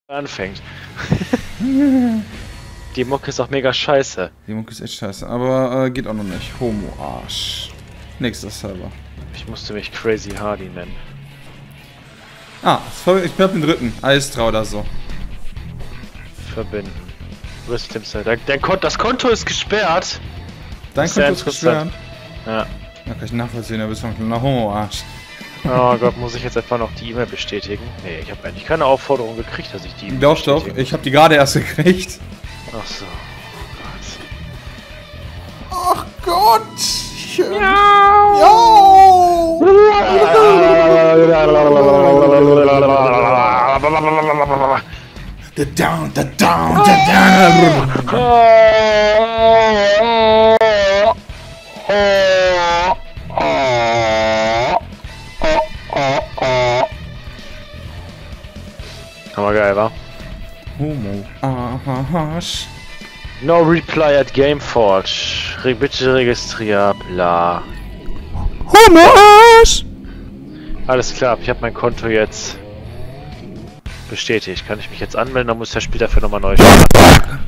anfängt. Die Mucke ist auch mega scheiße. Die Mucke ist echt scheiße, aber geht auch noch nicht. Homo-Arsch. Nächster Server. Ich musste mich Crazy Hardy nennen. Ah, ich bin auf den dritten. Eistra oder so. Verbinden. Wisdom Cell. Das Konto ist gesperrt. Dein Konto ist gesperrt? Ja. Da kann ich nachvollziehen, da bist du ein kleiner Homo-Arsch. Oh Gott, muss ich jetzt etwa noch die E-Mail bestätigen? Nee, ich habe eigentlich keine Aufforderung gekriegt, dass ich die E-Mail bestätigen muss. Ich habe die gerade erst gekriegt. Ach so. Ach Gott! Ja! Aber geil, wa? Homo-Arsch. No reply at Gameforge. Bitte registrier, bla. Homo-Arsch! Alles klar, ich habe mein Konto jetzt bestätigt. Kann ich mich jetzt anmelden, dann muss das Spiel dafür nochmal neu starten.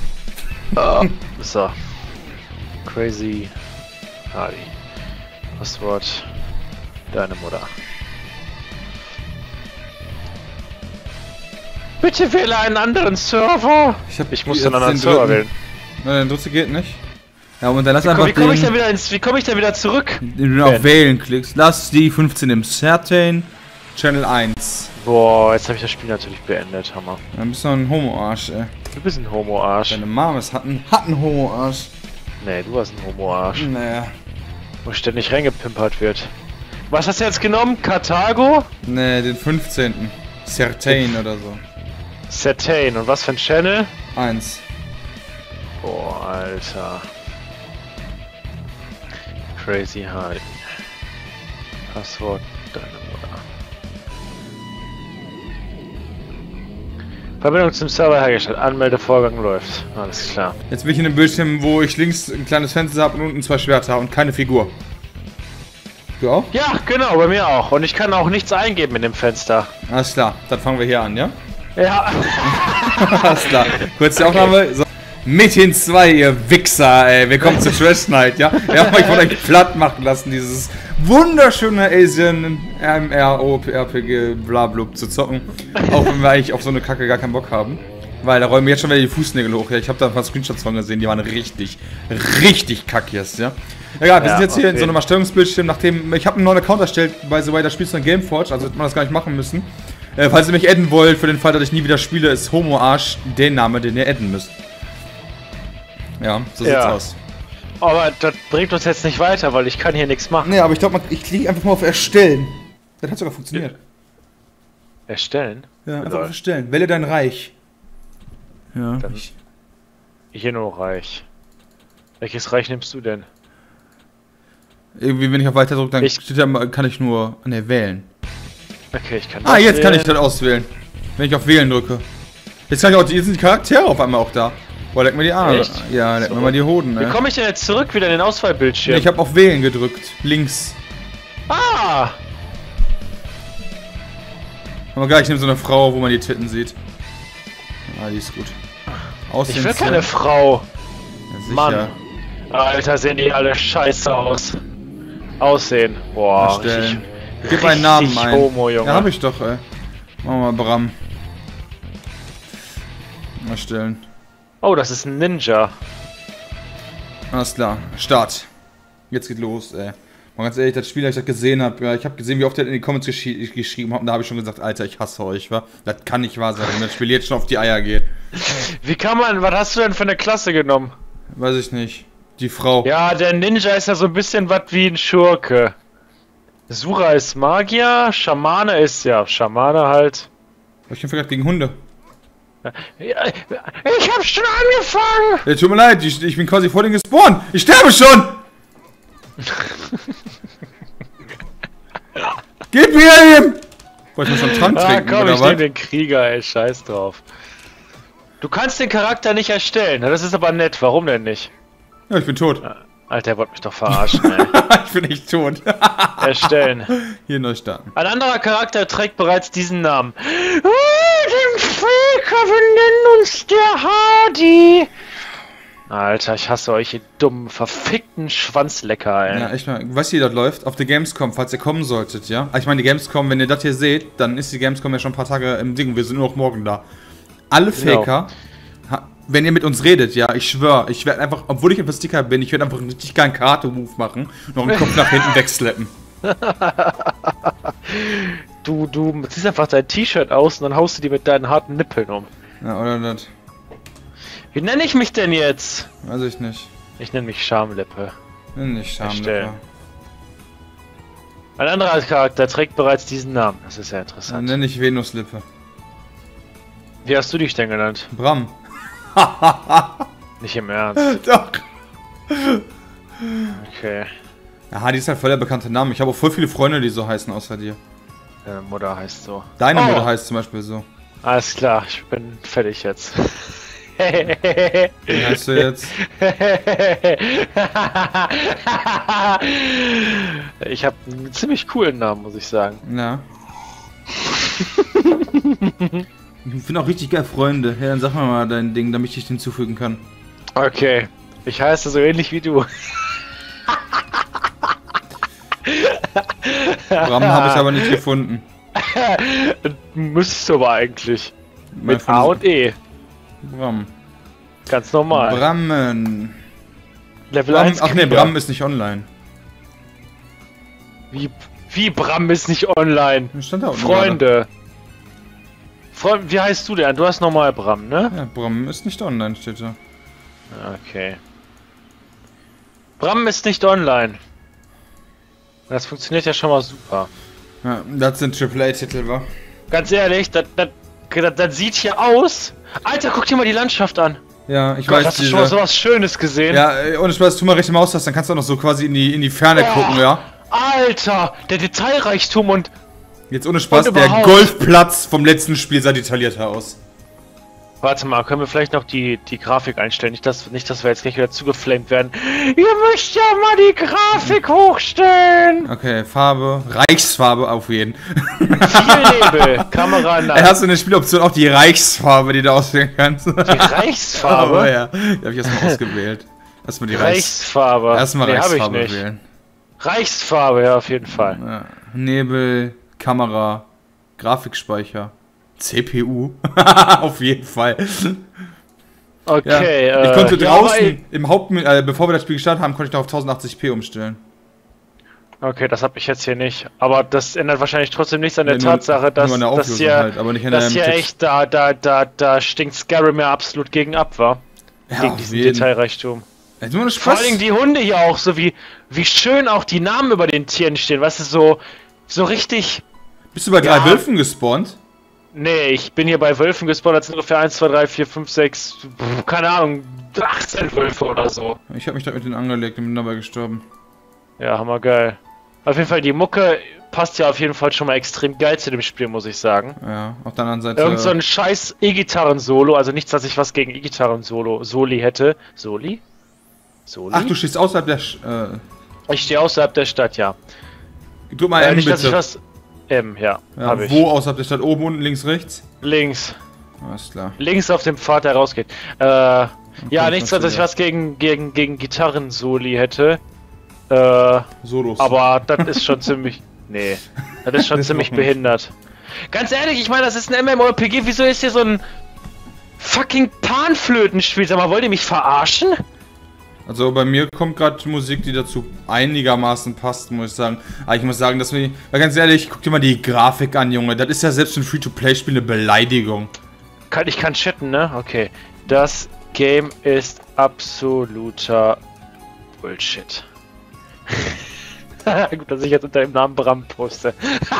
So. Crazy Hardy. Passwort. Deine Mutter. Bitte wähle einen anderen Server! Ich muss einen anderen Server wählen. Nein, der dritte geht nicht. Ja, und dann lass Wie komme ich da wieder zurück? Wenn du auf Wählen klickst, lass die 15 im Certain Channel 1. Boah, jetzt habe ich das Spiel natürlich beendet, Hammer. Dann bist du ein Homo-Arsch, ey. Du bist ein Homo-Arsch. Deine Mama hat einen Homo-Arsch. Nee, du hast einen Homo-Arsch. Naja. Wo ständig reingepimpert wird. Was hast du jetzt genommen? Karthago? Nee, den 15. Certain oder so. Certain. Und was für ein Channel? 1. Boah, Alter. Crazy Hardy. Passwort deine Mutter. Verbindung zum Server hergestellt. Anmeldevorgang läuft. Alles klar. Jetzt bin ich in einem Bildschirm, wo ich links ein kleines Fenster habe und unten 2 Schwerter und keine Figur. Du auch? Ja, genau, bei mir auch. Und ich kann auch nichts eingeben in dem Fenster. Alles klar, dann fangen wir hier an, ja? Ja. Alles klar. Kurz die Aufnahme. So. Metin 2, ihr Wichser, ey. Willkommen zu Trash Night, ja? Wir haben euch von euch platt machen lassen, dieses wunderschöne Asian MMORPG blablub zu zocken. Auch wenn wir eigentlich auf so eine Kacke gar keinen Bock haben. Weil da räumen jetzt schon wieder die Fußnägel hoch. Ja, ich habe da ein paar Screenshots von gesehen, die waren richtig kacke jetzt, ja? Egal, wir sind jetzt hier in so einem Erstellungsbildschirm, nachdem ich habe einen neuen Account erstellt, by the way, da spielst du in Gameforge, also hätte man das gar nicht machen müssen. Falls ihr mich adden wollt, für den Fall, dass ich nie wieder spiele, ist Homo-Arsch der Name, den ihr adden müsst. Ja, so sieht's aus. Aber das bringt uns jetzt nicht weiter, weil ich kann hier nichts machen. Nee, aber ich glaube, ich klicke einfach mal auf Erstellen. Das hat sogar funktioniert. Erstellen? Ja, einfach auf Erstellen. Wähle dein Reich. Ja. Dann hier nur Reich. Welches Reich nimmst du denn? Irgendwie, wenn ich auf Weiter drücke, dann steht da, kann ich nur wählen. Okay, ich kann das jetzt wählen. Kann ich das auswählen. Wenn ich auf Wählen drücke. Jetzt kann ich auch, jetzt sind die Charaktere auf einmal auch da. Boah, leck mir die Arme. Echt? Ja, leck mir mal die Hoden, ey. Wie komme ich denn jetzt zurück wieder in den Auswahlbildschirm? Nee, ich habe auf Wählen gedrückt. Links. Ah! Aber gleich nehme so eine Frau, wo man die Titten sieht. Ah, die ist gut. Ich will keine Frau. Ja, sicher. Mann. Alter, sehen die alle scheiße aus. Aussehen. Boah, richtig. Gib einen Namen ein. Homo, Junge. Ja, hab ich doch, ey. Machen wir mal Bram. Erstellen. Oh, das ist ein Ninja. Alles klar. Start. Jetzt geht los, ey. Mal ganz ehrlich, das Spiel, als ich das gesehen habe, ja, ich habe gesehen, wie oft er in die Comments geschrieben hat, und da habe ich schon gesagt, Alter, ich hasse euch, wa? Das kann nicht wahr sein, wenn das Spiel jetzt schon auf die Eier geht. Wie kann man, was hast du denn für eine Klasse genommen? Weiß ich nicht. Die Frau. Ja, der Ninja ist ja so ein bisschen was wie ein Schurke. Sura ist Magier, Schamane ist ja Schamane halt. Ich kämpfe gerade gegen Hunde. Ja, ich hab schon angefangen! Ja, tut mir leid, ich bin quasi vor denen gespawnt. Ich sterbe schon! Gib mir ihm! Wollte ich mal schon Trank trinken, komm, oder ich nehm den Krieger, ey, scheiß drauf. Du kannst den Charakter nicht erstellen, das ist aber nett, warum denn nicht? Ja, ich bin tot. Alter, er wollte mich doch verarschen, ey. Ich bin echt tot. Erstellen. Hier neu starten. Ein anderer Charakter trägt bereits diesen Namen. Den wir nennen uns der Hardy. Alter, ich hasse euch, ihr dummen, verfickten Schwanzlecker, ey. Ja, echt mal. Weißt du, wie das läuft? Auf der Gamescom, falls ihr kommen solltet, ja? Ich meine, die Gamescom, wenn ihr das hier seht, dann ist die Gamescom ja schon ein paar Tage im Ding. Wir sind nur noch morgen da. Alle Faker, wenn ihr mit uns redet, ja, ich schwöre, ich werde einfach, obwohl ich ein Sticker bin, ich werde einfach einen richtig geilen Karate-Move machen, noch den Kopf nach hinten wegslappen. Du ziehst einfach dein T-Shirt aus und dann haust du die mit deinen harten Nippeln um. Ja, oder das? Wie nenne ich mich denn jetzt? Weiß ich nicht. Ich nenne mich Schamlippe. Nicht Schamlippe. Ein anderer Charakter trägt bereits diesen Namen. Das ist ja Dann interessant. nenne ich Venuslippe. Wie hast du dich denn genannt? Bram. Nicht im Ernst. Doch. Okay. Ja, Hardy ist halt voll der bekannte Name. Ich habe auch voll viele Freunde, die so heißen, außer dir. Deine Mutter heißt so. Deine Mutter heißt zum Beispiel so. Alles klar, ich bin fertig jetzt. Wie heißt du jetzt? Ich habe einen ziemlich coolen Namen, muss ich sagen. Ja. Ich finde auch richtig geil Freunde. Ja, dann sag mal dein Ding, damit ich dich hinzufügen kann. Okay. Ich heiße so ähnlich wie du. Bram habe ich aber nicht gefunden. Müsstest du aber eigentlich. Mein Mit A und E. Bram. Ganz normal. Brammen. Level Bram, 1 ach nee, Krieger. Bram ist nicht online. Wie Bram ist nicht online? Stand da unten Freunde. Wie heißt du denn? Du hast normal Bram, ne? gerade. Ja, Bram ist nicht online, steht da. Okay. Bram ist nicht online. Das funktioniert ja schon mal super. Ja, das sind AAA-Titel, wa? Ganz ehrlich, das sieht hier aus. Alter, guck dir mal die Landschaft an. Ja, ich Gott, weiß, hast du schon mal sowas Schönes gesehen? Ja, ohne Spaß, tu mal rechte Maus hast, dann kannst du auch noch so quasi in die Ferne gucken, ja? Alter, der Detailreichtum und... Jetzt ohne Spaß, Und der überhaupt. Golfplatz vom letzten Spiel sah detaillierter aus. Warte mal, können wir vielleicht noch die Grafik einstellen? Nicht, dass wir jetzt gleich wieder zugeflamed werden. Ihr müsst ja mal die Grafik hochstellen! Okay, Farbe, Reichsfarbe auf jeden. Viel Nebel, Kamera nein. Hast du in der Spieloption auch die Reichsfarbe, die du auswählen kannst? Die Reichsfarbe? Aber ja, die habe ich erstmal ausgewählt. Erstmal die Reichsfarbe. Erstmal Nee, Reichsfarbe hab ich nicht. wählen. Reichsfarbe, ja, auf jeden Fall. Ja. Nebel, Kamera, Grafikspeicher, CPU. Auf jeden Fall. Okay, ja. Ich konnte ja, draußen im bevor wir das Spiel gestartet haben, konnte ich noch auf 1080p umstellen. Okay, das habe ich jetzt hier nicht. Aber das ändert wahrscheinlich trotzdem nichts an der Ja, Tatsache, dass, nur an der dass Auflösung hier, halt, aber nicht an dass der hier Text. echt da stinkt Skyrim ja absolut gegen ab, wa? Ja, Gegen auf diesen jeden. Detailreichtum. Jetzt nur eine Vor Spaß. allen Dingen die Hunde hier auch, so wie schön auch die Namen über den Tieren stehen, weißt du, so richtig... Bist du bei 3 Ja. Wölfen gespawnt? Nee, ich bin hier bei Wölfen gespawnt, das sind ungefähr 1, 2, 3, 4, 5, 6, keine Ahnung, 18 Wölfe oder so. Ich habe mich da mit denen angelegt und bin dabei gestorben. Ja, hammergeil. Auf jeden Fall, die Mucke passt ja auf jeden Fall schon mal extrem geil zu dem Spiel, muss ich sagen. Ja, auf der anderen Seite. Irgend so ein scheiß E-Gitarren-Solo, also nichts, dass ich was gegen E-Gitarren-Soli hätte. Soli? Ach, du stehst außerhalb der. Ich stehe außerhalb der Stadt, ja. Drück mal M, Nicht, dass ich bitte. was... M, ja, Ja, hab ich. wo außerhalb der Stadt? Oben, unten, links, rechts? Links. Alles klar. Links auf dem Pfad, der rausgeht. Ja, ich nichts, weiß dass ich wieder. was gegen Gitarren-Soli hätte. Solos. Aber das ist schon ziemlich... Nee, das ist schon Das ziemlich auch nicht. behindert. Ganz ehrlich, ich meine, das ist ein MMORPG, wieso ist hier so ein fucking Panflötenspiel? Sag mal, wollt ihr mich verarschen? Also bei mir kommt gerade Musik, die dazu einigermaßen passt, muss ich sagen. Aber ich muss sagen, dass wir... Weil ganz ehrlich, guck dir mal die Grafik an, Junge. Das ist ja selbst ein Free-to-Play-Spiel eine Beleidigung. Ich kann chatten, ne? Okay. Das Game ist absoluter Bullshit. Gut, dass ich jetzt unter dem Namen Bram poste.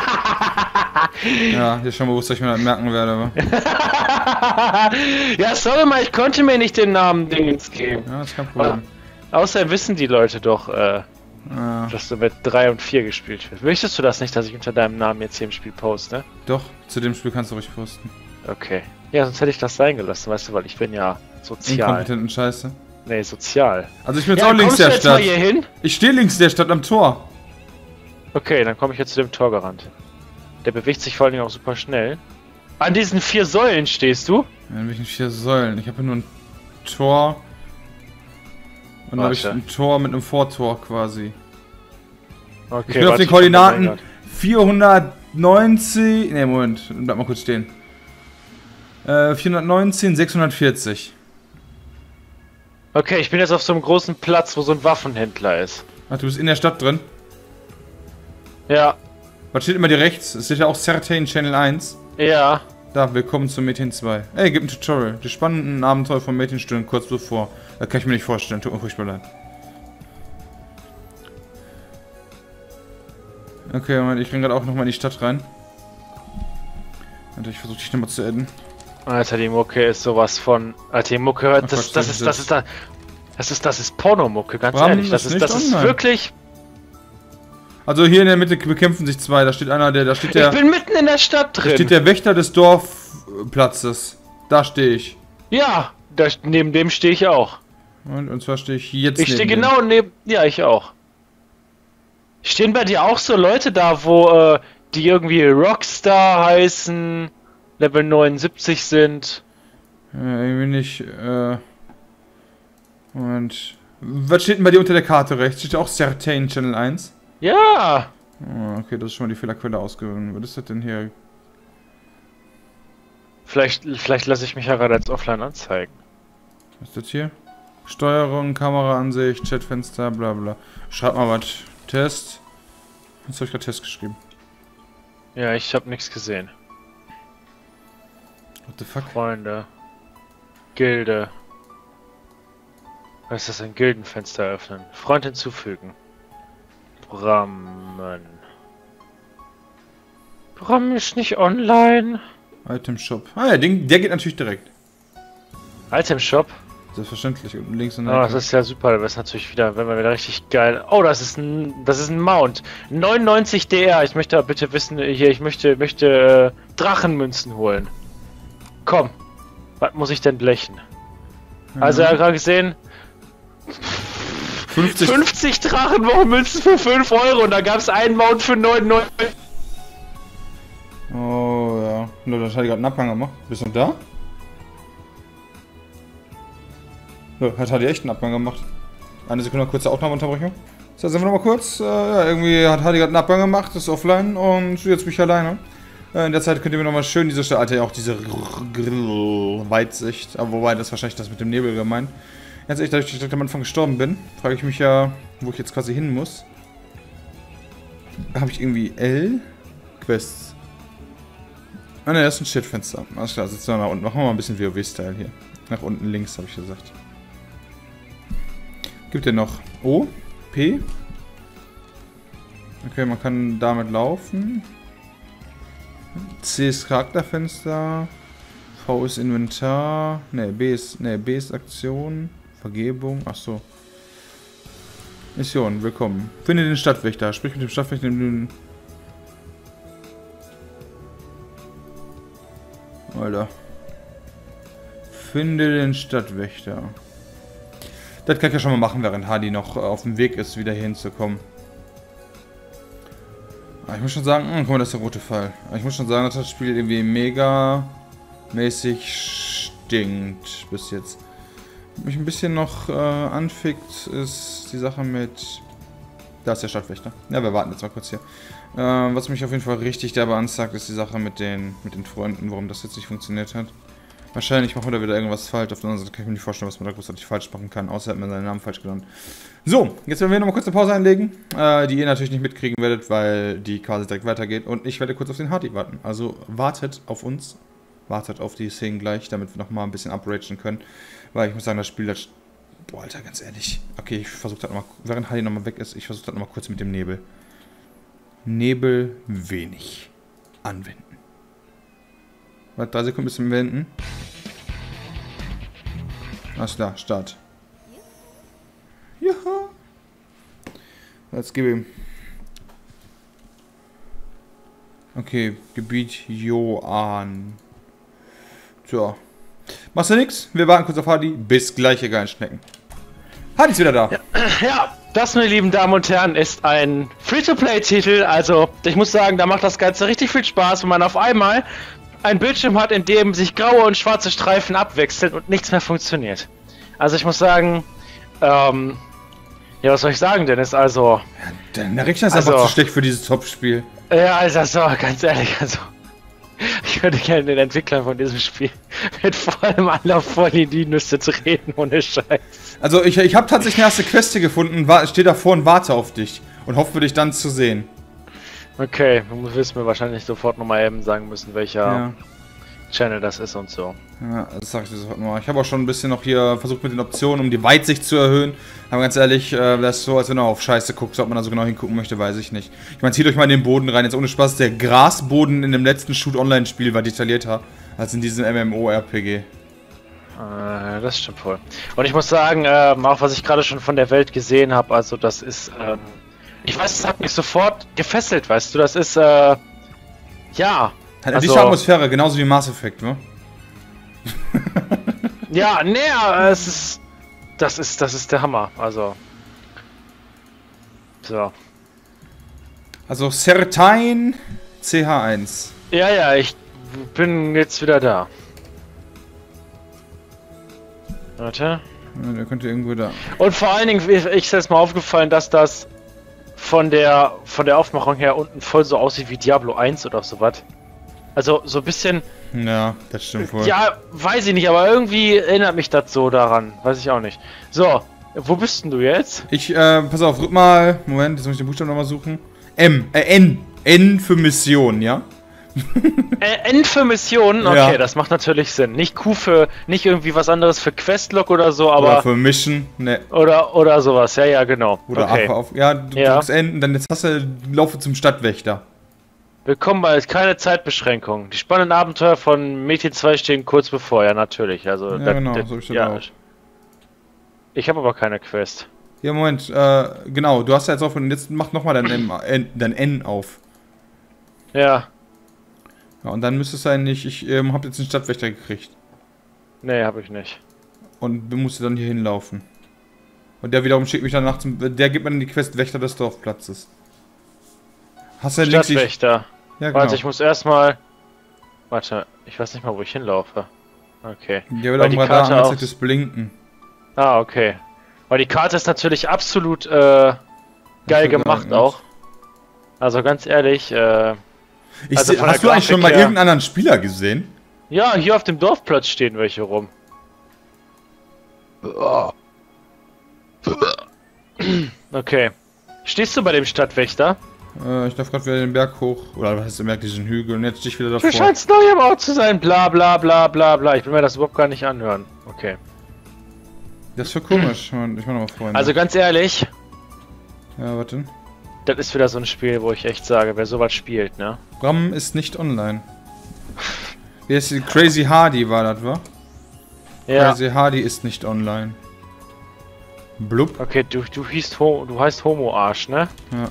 Ja, hier schon bewusst, dass ich mir das merken werde. Aber. Ja, sorry mal, ich konnte mir nicht den Namen Dingens geben. Ja, ist kein Problem. Außerdem wissen die Leute doch, Ja. dass du mit 3 und 4 gespielt wirst. Möchtest du das nicht, dass ich unter deinem Namen jetzt hier im Spiel poste? Doch, zu dem Spiel kannst du ruhig posten. Okay. Ja, sonst hätte ich das sein gelassen, weißt du, weil ich bin ja sozial. Inkompetenten Scheiße. Nee, sozial. Also ich bin jetzt Ja, auch links kommst du der jetzt mal Stadt. hier hin? Ich stehe links der Stadt am Tor. Okay, dann komme ich jetzt zu dem Tor gerannt. Der bewegt sich vor allen Dingen auch super schnell. An diesen 4 Säulen stehst du? An welchen 4 Säulen? Ich habe nur ein Tor. Und da habe ich ein Tor mit einem Vortor quasi. Okay, ich bin auf den Koordinaten 490. Ne, Moment, bleib mal kurz stehen. 419, 640. Okay, ich bin jetzt auf so einem großen Platz, wo so ein Waffenhändler ist. Ach, du bist in der Stadt drin? Ja. Was steht immer dir rechts? Es steht ja auch Certain Channel 1. Ja. Da, willkommen zu Metin 2. Ey, gib ein Tutorial. Die spannenden Abenteuer von Metin stehen kurz bevor. Das kann ich mir nicht vorstellen, tut mir furchtbar leid. Okay, Moment, ich renn gerade auch nochmal in die Stadt rein. Und ich versuche dich nochmal zu adden. Alter, die Mucke ist sowas von... Alter, die Mucke, das ist Pornomucke, ganz ehrlich. Das ist wirklich... Also hier in der Mitte bekämpfen sich 2. Da steht einer, da steht der... Ich bin mitten in der Stadt drin. Da steht der Wächter des Dorfplatzes. Da stehe ich. Ja, neben dem stehe ich auch. Und zwar stehe ich jetzt neben. Ich stehe genau neben... Ja, ich auch. Stehen bei dir auch so Leute da, wo die irgendwie Rockstar heißen, Level 79 sind? Irgendwie nicht, Moment. Was steht denn bei dir unter der Karte rechts? Steht auch Certain Channel 1? Ja! Oh, okay, das ist schon mal die Fehlerquelle ausgewählt. Was ist das denn hier? Vielleicht lasse ich mich ja gerade als offline anzeigen. Was ist das hier? Steuerung, Kameraansicht, Chatfenster, bla bla. Schreib mal was. Test. Jetzt habe ich gerade Test geschrieben. Ja, ich habe nichts gesehen. What the fuck? Freunde. Gilde. Was ist das? Ein Gildenfenster öffnen. Freund hinzufügen. Brammen. Bram ist nicht online. Item Shop. Ah ja, der geht natürlich direkt. Item Shop? Selbstverständlich. Unten links und oh, das ist ja super. Das ist natürlich wieder, wenn wir wieder richtig geil. Oh, das ist ein Mount. 99 DR. Ich möchte bitte wissen, hier, ich möchte Drachenmünzen holen. Komm. Was muss ich denn blechen? Also, er hat gerade gesehen. 50 Drachenmünzen für 5 Euro und da gab es einen Mount für 99. Oh ja. Nur das hat gerade einen Abhang gemacht. Bist du da? Ja, hat Hardy echt einen Abgang gemacht. Eine Sekunde, kurze Aufnahmeunterbrechung. So, sind wir nochmal kurz. Ja, irgendwie hat Hardy gerade einen Abgang gemacht, ist offline und jetzt bin ich alleine. In der Zeit könnt ihr mir nochmal schön diese Stadt, Alter, ja auch diese Weitsicht. Aber wobei, das ist wahrscheinlich das mit dem Nebel gemeint. Ganz ehrlich, dadurch, dass ich am Anfang gestorben bin, frage ich mich ja, wo ich jetzt quasi hin muss. Habe ich irgendwie Quests? Ah ne, das ist ein Shitfenster. Alles klar, sitzen wir nach unten. Machen wir mal ein bisschen WoW-Style hier. Nach unten links, habe ich gesagt. Gibt ja noch O, P. Okay, man kann damit laufen. C ist Charakterfenster. V ist Inventar. Ne, B ist Aktion. Vergebung. Achso. Mission, willkommen. Finde den Stadtwächter. Sprich mit dem Stadtwächter. Alter. Finde den Stadtwächter. Das kann ich ja schon mal machen, während Hardy noch auf dem Weg ist, wieder hier hinzukommen. Aber ich muss schon sagen, guck mal, das ist der rote Pfeil. Aber ich muss schon sagen, dass das Spiel irgendwie mega mäßig stinkt bis jetzt. Was mich ein bisschen noch anfickt, ist die Sache mit... Da ist der Stadtwächter. Ja, wir warten jetzt mal kurz hier. Was mich auf jeden Fall richtig derbe anzeigt, ist die Sache mit den Freunden, warum das jetzt nicht funktioniert hat. Wahrscheinlich machen wir da wieder irgendwas falsch. Auf der anderen Seite kann ich mir nicht vorstellen, was man da großartig falsch machen kann, außer hat man seinen Namen falsch genannt. So, jetzt werden wir nochmal kurz eine Pause einlegen, die ihr natürlich nicht mitkriegen werdet, weil die quasi direkt weitergeht. Und ich werde kurz auf den Hardy warten. Also wartet auf uns, wartet auf die Szenen gleich, damit wir nochmal ein bisschen upragen können. Weil ich muss sagen, das Spiel, das... Boah, Alter, ganz ehrlich. Okay, ich versuche das nochmal, während Hardy nochmal weg ist, ich versuche das nochmal kurz mit dem Nebel. Nebel wenig anwenden. Warte, 3 Sekunden bis zum Wenden. Alles klar, Start. Ja. Jetzt gebe ihm. Okay, Gebiet Joan. So. Machst du nix? Wir warten kurz auf Hardy. Bis gleich, ihr geilen Schnecken. Hardy ist wieder da. Ja, das, meine lieben Damen und Herren, ist ein Free-to-Play-Titel. Also, ich muss sagen, da macht das Ganze richtig viel Spaß, wenn man auf einmal ein Bildschirm hat, in dem sich graue und schwarze Streifen abwechseln und nichts mehr funktioniert. Also ich muss sagen, ja, was soll ich sagen, Dennis? Also... Ja, der Rechner ist einfach zu schlecht für dieses Top-Spiel. Ja, also so, ganz ehrlich, also... Ich würde gerne den Entwicklern von diesem Spiel mit vollem Anlauf vor die Nüsse treten, ohne Scheiß. Also ich habe tatsächlich eine erste Quest hier gefunden, stehe davor und warte auf dich und hoffe, dich dann zu sehen. Okay, du wirst mir wahrscheinlich sofort nochmal eben sagen müssen, welcher Channel das ist und so. Ja, das sag ich dir sofort mal. Ich habe auch schon ein bisschen noch hier versucht mit den Optionen, um die Weitsicht zu erhöhen. Aber ganz ehrlich, das ist so, als wenn er auf Scheiße guckt, ob man da so genau hingucken möchte, weiß ich nicht. Ich meine, zieht euch mal in den Boden rein, jetzt ohne Spaß, der Grasboden in dem letzten Shoot-Online-Spiel war detaillierter als in diesem MMO-RPG. Das stimmt voll. Und ich muss sagen, auch was ich gerade schon von der Welt gesehen habe, also das ist, ich weiß, es hat mich sofort gefesselt, weißt du, das ist, ja. Hat eine also, dichte Atmosphäre, genauso wie Mass Effect, ne? Ja, nee, es ist, das ist der Hammer, also. So. Also Certain CH1. Ja, ich bin jetzt wieder da. Warte. Ja, der könnte irgendwo da. Und vor allen Dingen, ich ist mal aufgefallen, dass das von der Aufmachung her unten voll so aussieht wie Diablo 1 oder sowas. Also so ein bisschen. Ja, das stimmt wohl. Ja, weiß ich nicht, aber irgendwie erinnert mich das so daran. Weiß ich auch nicht. So, wo bist denn du jetzt? Pass auf, drück mal. Moment, jetzt muss ich den Buchstaben nochmal suchen. N. N für Mission, ja? N für Missionen? Okay, Ja. Das macht natürlich Sinn. Nicht Q für, nicht irgendwie was anderes für Questlog oder so, aber... Oder für Mission, ne. Oder sowas, ja, genau. Oder okay. auf. Ja, du drückst N und dann jetzt hast du Laufe zum Stadtwächter. Willkommen bei keine Zeitbeschränkung. Die spannenden Abenteuer von Mädchen 2 stehen kurz bevor, ja natürlich. Also, Ja, genau, so ist das auch. Ich habe aber keine Quest. Ja, Moment, genau, du hast ja jetzt auf und jetzt mach nochmal dein N auf. Ja. Ja, und dann müsste es sein, ich hab jetzt einen Stadtwächter gekriegt. Nee, habe ich nicht. Und musste dann hier hinlaufen. Und der wiederum schickt mich danach der gibt mir dann die Quest Wächter des Dorfplatzes. Hast du ja links... Stadtwächter. Ja, genau. Warte, ich muss erstmal... Warte, ich weiß nicht mal, wo ich hinlaufe. Okay. Der wird auch im Radar angezeigt, das Blinken. Ah, okay. Weil die Karte ist natürlich absolut geil gemacht auch. Also ganz ehrlich, also hast du eigentlich schon mal irgendeinen anderen Spieler gesehen? Ja, hier auf dem Dorfplatz stehen welche rum. Okay. Stehst du bei dem Stadtwächter? Ich darf gerade wieder den Berg hoch. Oder was heißt, du merkst diesen Hügel und jetzt stehe ich wieder davor. Du scheinst neu im Ort zu sein, bla bla bla bla bla. Ich will mir das überhaupt gar nicht anhören. Okay. Das ist für komisch. Ich mach nochmal Freunde. Also ganz ehrlich. Ja, warte. Das ist wieder so ein Spiel, wo ich echt sage, wer sowas spielt, ne? RAM ist nicht online. Wie heißt die? Crazy Hardy war das, wa? Ja. Crazy Hardy ist nicht online. Blub. Okay, du heißt Homo-Arsch, ne? Ja.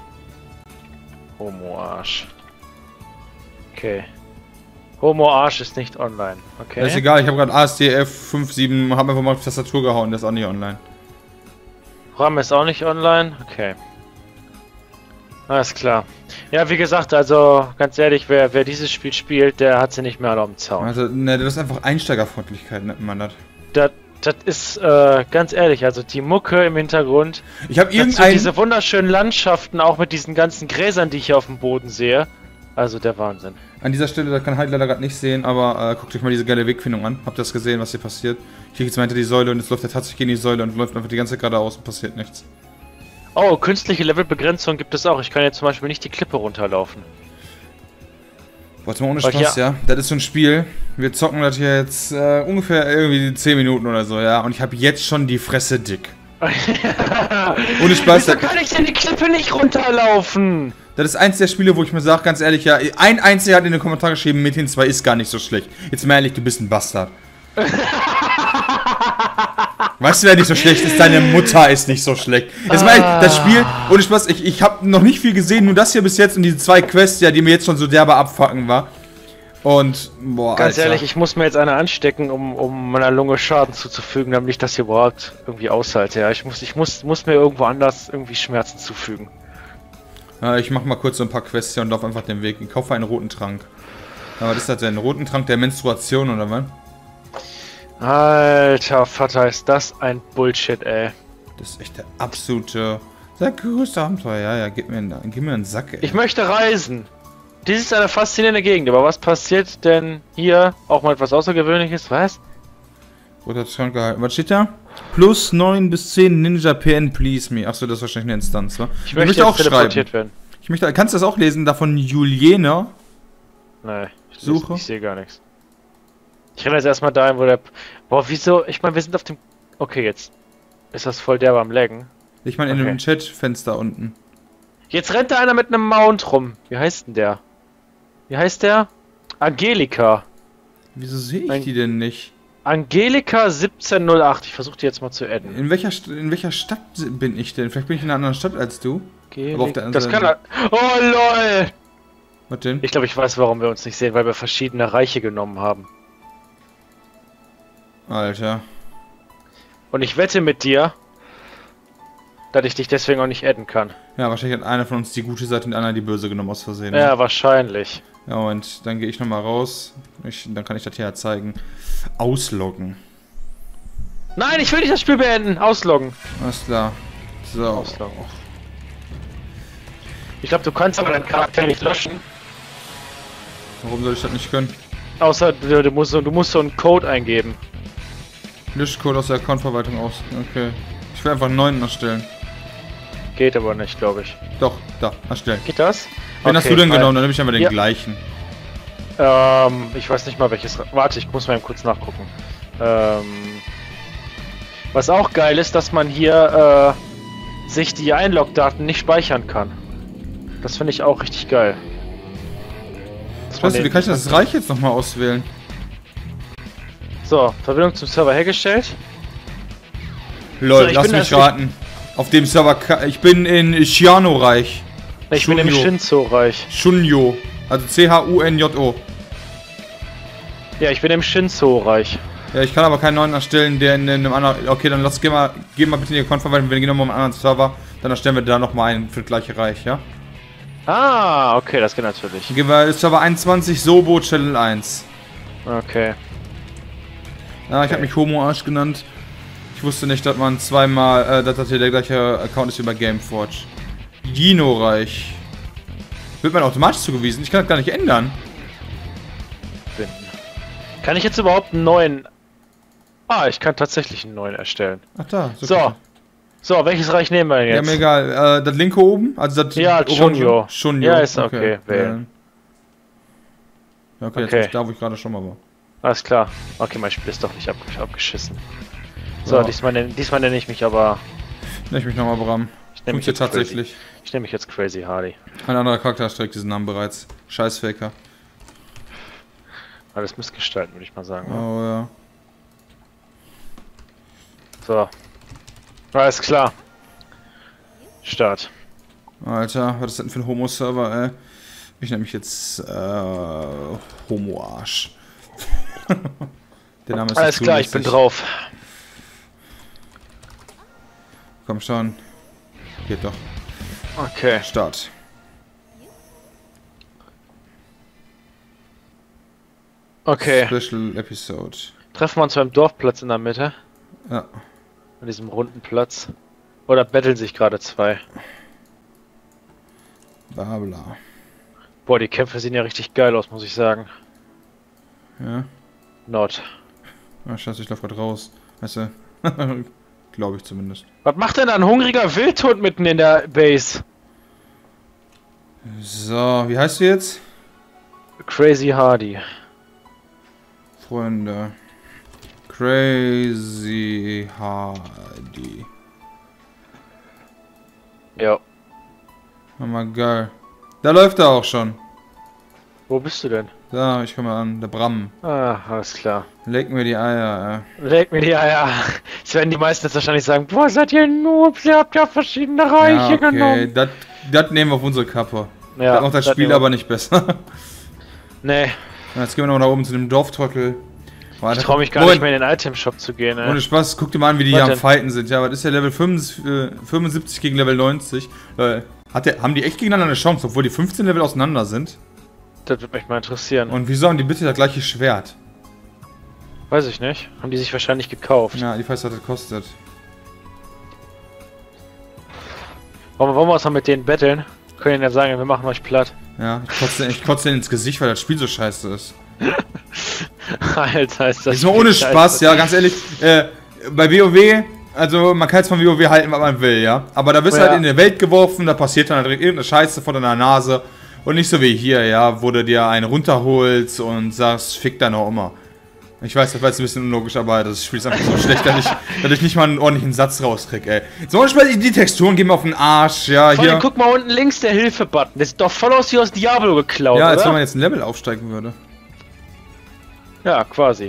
Homo-Arsch. Okay. Homo-Arsch ist nicht online, okay? Das ist egal, ich habe gerade ASDF 5.7, hab einfach mal auf die Tastatur gehauen, der ist auch nicht online. RAM ist auch nicht online? Okay. Alles klar. Ja, wie gesagt, also ganz ehrlich, wer dieses Spiel spielt, der hat sie nicht mehr alle am Zaun. Also, ne, das ist einfach Einsteigerfreundlichkeit, nennt man das. Das ist, ganz ehrlich, also die Mucke im Hintergrund. Ich habe diese wunderschönen Landschaften, auch mit diesen ganzen Gräsern, die ich hier auf dem Boden sehe. Also der Wahnsinn. An dieser Stelle, da kann halt leider gerade nicht sehen, aber guckt euch mal diese geile Wegfindung an. Habt ihr das gesehen, was hier passiert? Ich kriege jetzt mal hinter die Säule und jetzt läuft er tatsächlich gegen die Säule und läuft einfach die ganze Zeit geradeaus und passiert nichts. Oh, künstliche Levelbegrenzung gibt es auch. Ich kann jetzt zum Beispiel nicht die Klippe runterlaufen. Warte mal, ohne Spaß, ja. Das ist so ein Spiel. Wir zocken das hier jetzt ungefähr irgendwie 10 Minuten oder so, ja. Und ich habe jetzt schon die Fresse dick. Ohne Spaß. Wieso kann ich denn die Klippe nicht runterlaufen? Das ist eins der Spiele, wo ich mir sage, ganz ehrlich, ja, ein einziger hat in den Kommentaren geschrieben, Metin 2 ist gar nicht so schlecht. Jetzt mal ehrlich, du bist ein Bastard. Weißt du, wer nicht so schlecht ist? Deine Mutter ist nicht so schlecht. Jetzt mal ehrlich, das Spiel, ohne Spaß, ich habe noch nicht viel gesehen, nur das hier bis jetzt und diese 2 Quests, ja, die mir jetzt schon so derbe abfucken war. Und, boah, ganz ehrlich, ich muss mir jetzt eine anstecken, um meiner Lunge Schaden zuzufügen, damit ich das hier überhaupt irgendwie aushalte. Ja, ich muss mir irgendwo anders irgendwie Schmerzen zufügen. Ich mach mal kurz so ein paar Quests hier und lauf einfach den Weg. Ich kaufe einen roten Trank. Aber was ist das denn? Roten Trank der Menstruation oder was? Alter Vater, ist das ein Bullshit, ey. Das ist echt der absolute... Der größte Abenteuer. Ja, gib mir einen Sack, ey. Ich möchte reisen. Dies ist eine faszinierende Gegend, aber was passiert denn hier? Auch mal etwas Außergewöhnliches, was? Roter Trank gehalten. Was steht da? Plus 9 bis 10 Ninja PN, please me. Achso, das ist wahrscheinlich eine Instanz, wa? Ich möchte auch teleportiert werden. Kannst du das auch lesen? Da von Juliena? Nein, Suche. Ich sehe gar nichts. Ich renne jetzt erstmal dahin, wo der... Boah, wieso? Ich meine, wir sind auf dem... Okay, jetzt ist das voll derbe am Laggen. Ich meine in dem Chatfenster unten. Jetzt rennt da einer mit einem Mount rum. Wie heißt denn der? Wie heißt der? Angelika. Wieso sehe ich die denn nicht? Angelika 1708. Ich versuche die jetzt mal zu adden. In welcher Stadt bin ich denn? Vielleicht bin ich in einer anderen Stadt als du. Aber auf der das kann er... Oh, lol! Was denn? Ich glaube, ich weiß, warum wir uns nicht sehen, weil wir verschiedene Reiche genommen haben. Alter. Und ich wette mit dir, dass ich dich deswegen auch nicht adden kann. Ja, wahrscheinlich hat einer von uns die gute Seite und der andere die böse genommen aus Versehen. Ja, ne? wahrscheinlich. Ja, und dann gehe ich nochmal raus. Dann kann ich das hier zeigen. Ausloggen. Nein, ich will nicht das Spiel beenden. Ausloggen. Alles klar. So. Ausloggen. Ich glaube, du kannst aber deinen Charakter nicht löschen. Warum soll ich das nicht können? Außer du musst so einen Code eingeben. Löschcode aus der Accountverwaltung aus. Okay. Ich will einfach einen neuen erstellen. Geht aber nicht, glaube ich. Doch, da, erstellen. Geht das? Wen hast du denn genommen? Dann nehme ich einfach den gleichen. Ich weiß nicht mal welches... Warte, ich muss mal eben kurz nachgucken. Was auch geil ist, dass man hier sich die Einlog-Daten nicht speichern kann. Das finde ich auch richtig geil. Weißt du, wie kann ich das Reich jetzt nochmal auswählen? So, Verbindung zum Server hergestellt. Lol, lass mich raten. Auf dem Server... Ich bin in Chiano-Reich. Ich bin im Shinzo-Reich. Shunyo. Also C-H-U-N-J-O. Ja, ich bin im Shinzo-Reich. Ja, ich kann aber keinen neuen erstellen, der in einem anderen... Okay, dann geh mal bitte in die Account-Verwaltung. Wir gehen nochmal auf einen anderen Server. Dann erstellen wir da nochmal einen für das gleiche Reich, ja? Ah, okay, das geht natürlich. Dann gehen wir Server 21, Sobo, Channel 1. Okay. Ja, ich habe mich Homo-Arsch genannt. Ich wusste nicht, dass man zweimal... dass das hier der gleiche Account ist wie bei Gameforge. Jino-Reich. Wird man automatisch zugewiesen? Ich kann das gar nicht ändern. Kann ich jetzt überhaupt einen neuen... Ah, ich kann tatsächlich einen neuen erstellen. Ach da. So, welches Reich nehmen wir denn jetzt? Ja, mir egal. Das linke oben? Also das Shunyo. Shunyo. Ja, ist okay. Wählen. Ja, okay, jetzt bin ich da, wo ich gerade schon mal war. Alles klar. Okay, mein Spiel ist doch nicht abgeschissen. So, diesmal nenne ich mich aber... Nenne ich mich nochmal Bram. Ich nehme mich jetzt tatsächlich. Ich nehme mich jetzt Crazy Hardy. Ein anderer Charakter trägt diesen Namen bereits. Scheißfaker. Alles missgestalten, würde ich mal sagen. Oh ja. So. Alles klar. Start. Alter, was ist denn für ein Homo-Server, ey? Ich nenne mich jetzt Homo-Arsch. Der Name ist alles klar, ich bin drauf. Komm schon. Geht doch. Okay. Start. Okay. Special Episode. Treffen wir uns beim Dorfplatz in der Mitte. Ja. An diesem runden Platz. Oder betteln sich gerade zwei? Babla. Boah, die Kämpfe sehen ja richtig geil aus, muss ich sagen. Ja. Not. Ah, scheiße, ich lauf grad raus. Weißt du? Glaube ich zumindest. Was macht denn ein hungriger Wildhund mitten in der Base? So, wie heißt du jetzt? Crazy Hardy. Freunde. Crazy Hardy. Ja. Hammer geil. Da läuft er auch schon. Wo bist du denn? Da, ich komme an. Der Bram. Ah, alles klar. Leg mir die Eier, Leg mir die Eier. Jetzt werden die meisten jetzt wahrscheinlich sagen, boah, seid ihr Noobs, ihr habt ja verschiedene Reiche genommen. Das nehmen wir auf unsere Kappe. Ja, das macht das Spiel aber nicht besser. Nee. Jetzt gehen wir nochmal da oben zu dem Dorftrottel. Ich trau mich gar nicht mehr in den Item-Shop zu gehen, ey. Ohne Spaß, guck dir mal an, wie die hier am Fighten sind. Ja, was ist ja Level 75 gegen Level 90? Haben die echt gegeneinander eine Chance, obwohl die 15 Level auseinander sind? Das würde mich mal interessieren. Und wieso haben die bitte das gleiche Schwert? Weiß ich nicht. Haben die sich wahrscheinlich gekauft. Ja, ich weiß, was das kostet. Wollen wir uns mal mit denen betteln? Können ja sagen, wir machen euch platt. Ja, ich kotze denen ins Gesicht, weil das Spiel so scheiße ist. Alter, ist das Jetzt mal ohne Spaß, ja, ganz ehrlich. Bei WoW, also man kann jetzt von WoW halten, was man will, ja. Aber da wirst du halt in die Welt geworfen, da passiert dann halt direkt irgendeine Scheiße vor deiner Nase. Und nicht so wie hier, ja, wo du dir einen runterholst und sagst, fick deine Oma. Ich weiß, das war jetzt ein bisschen unlogisch, aber das Spiel ist einfach so schlecht, dass ich nicht mal einen ordentlichen Satz rauskrieg, ey. Zum Beispiel die Texturen gehen mir auf den Arsch, ja, hier. Allem, guck mal unten links, der Hilfe-Button. Das sieht doch voll aus wie aus Diablo geklaut, ja, als oder? wenn man jetzt ein Level aufsteigen würde. Ja, quasi.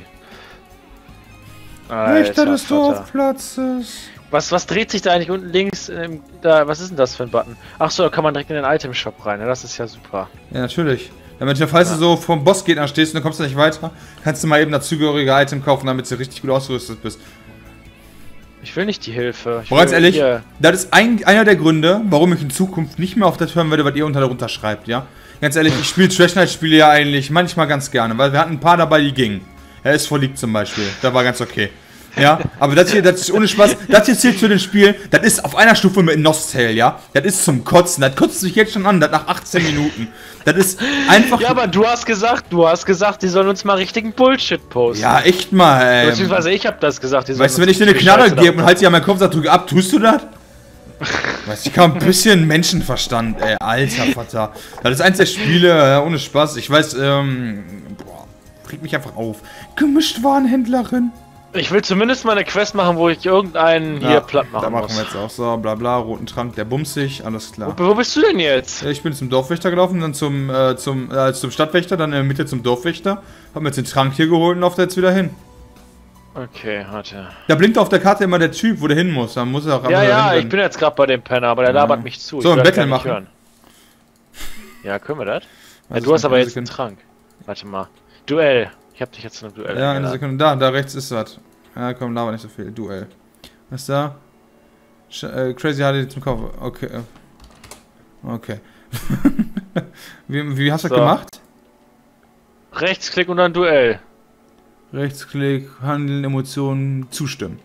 Wächter des Dorfplatzes. Was dreht sich da eigentlich unten links? Was ist denn das für ein Button? Achso, da kann man direkt in den Item-Shop rein, ja, das ist ja super. Ja, natürlich. Damit du, falls du so vom Bossgegner stehst und du kommst da nicht weiter, kannst du mal eben dazugehörige Item kaufen, damit du richtig gut ausgerüstet bist. Ich will nicht die Hilfe. Ganz ehrlich, das ist einer der Gründe, warum ich in Zukunft nicht mehr auf das hören werde, was ihr darunter schreibt, ja? Ganz ehrlich, ich spiele Trash Night Spiele ja eigentlich manchmal ganz gerne, weil wir hatten ein paar dabei, die gingen. SV League zum Beispiel, da war ganz okay. Ja, aber das hier, das ist ohne Spaß, das hier zählt zu den Spielen, das ist auf einer Stufe mit Nostale, ja? Das ist zum Kotzen, das kotzt sich jetzt schon an, das nach 18 Minuten. Das ist einfach... Ja, aber du hast gesagt, die sollen uns mal richtigen Bullshit posten. Ja, echt mal, beziehungsweise ich hab das gesagt, die sollen weißt du, wenn ich dir eine Knarre gebe und halt sie an meinen Kopf sag, drücke ab, tust du das? Weißt du, ich habe ein bisschen Menschenverstand, ey, alter Vater. Das ist eins der Spiele, ohne Spaß, ich weiß, regt mich einfach auf. Gemischtwarenhändlerin. Ich will zumindest mal eine Quest machen, wo ich irgendeinen hier platt machen muss. Da machen wir jetzt auch so, bla bla, roten Trank, der bumsig, alles klar. Wo bist du denn jetzt? Ich bin zum Dorfwächter gelaufen, dann zum Stadtwächter, dann in der Mitte zum Dorfwächter. Hab mir jetzt den Trank hier geholt und laufe da jetzt wieder hin. Okay, warte. Da blinkt auf der Karte immer der Typ, wo der hin muss. Dann muss er auch ja, ich bin jetzt gerade bei dem Penner, aber der labert mich zu. So, ein Battle machen. Hören. Ja, können wir das? Ja, du hast aber jetzt einen Trank. Warte mal. Duell. Ich hab dich jetzt zu einem Duell. Ja, eine Sekunde. Da rechts ist was. Ja, komm, laber nicht so viel. Duell. Was ist da? Crazy HD zum Kauf. Okay. Okay. wie hast du das gemacht? Rechtsklick und dann Duell. Rechtsklick, Handeln, Emotionen, zustimmen.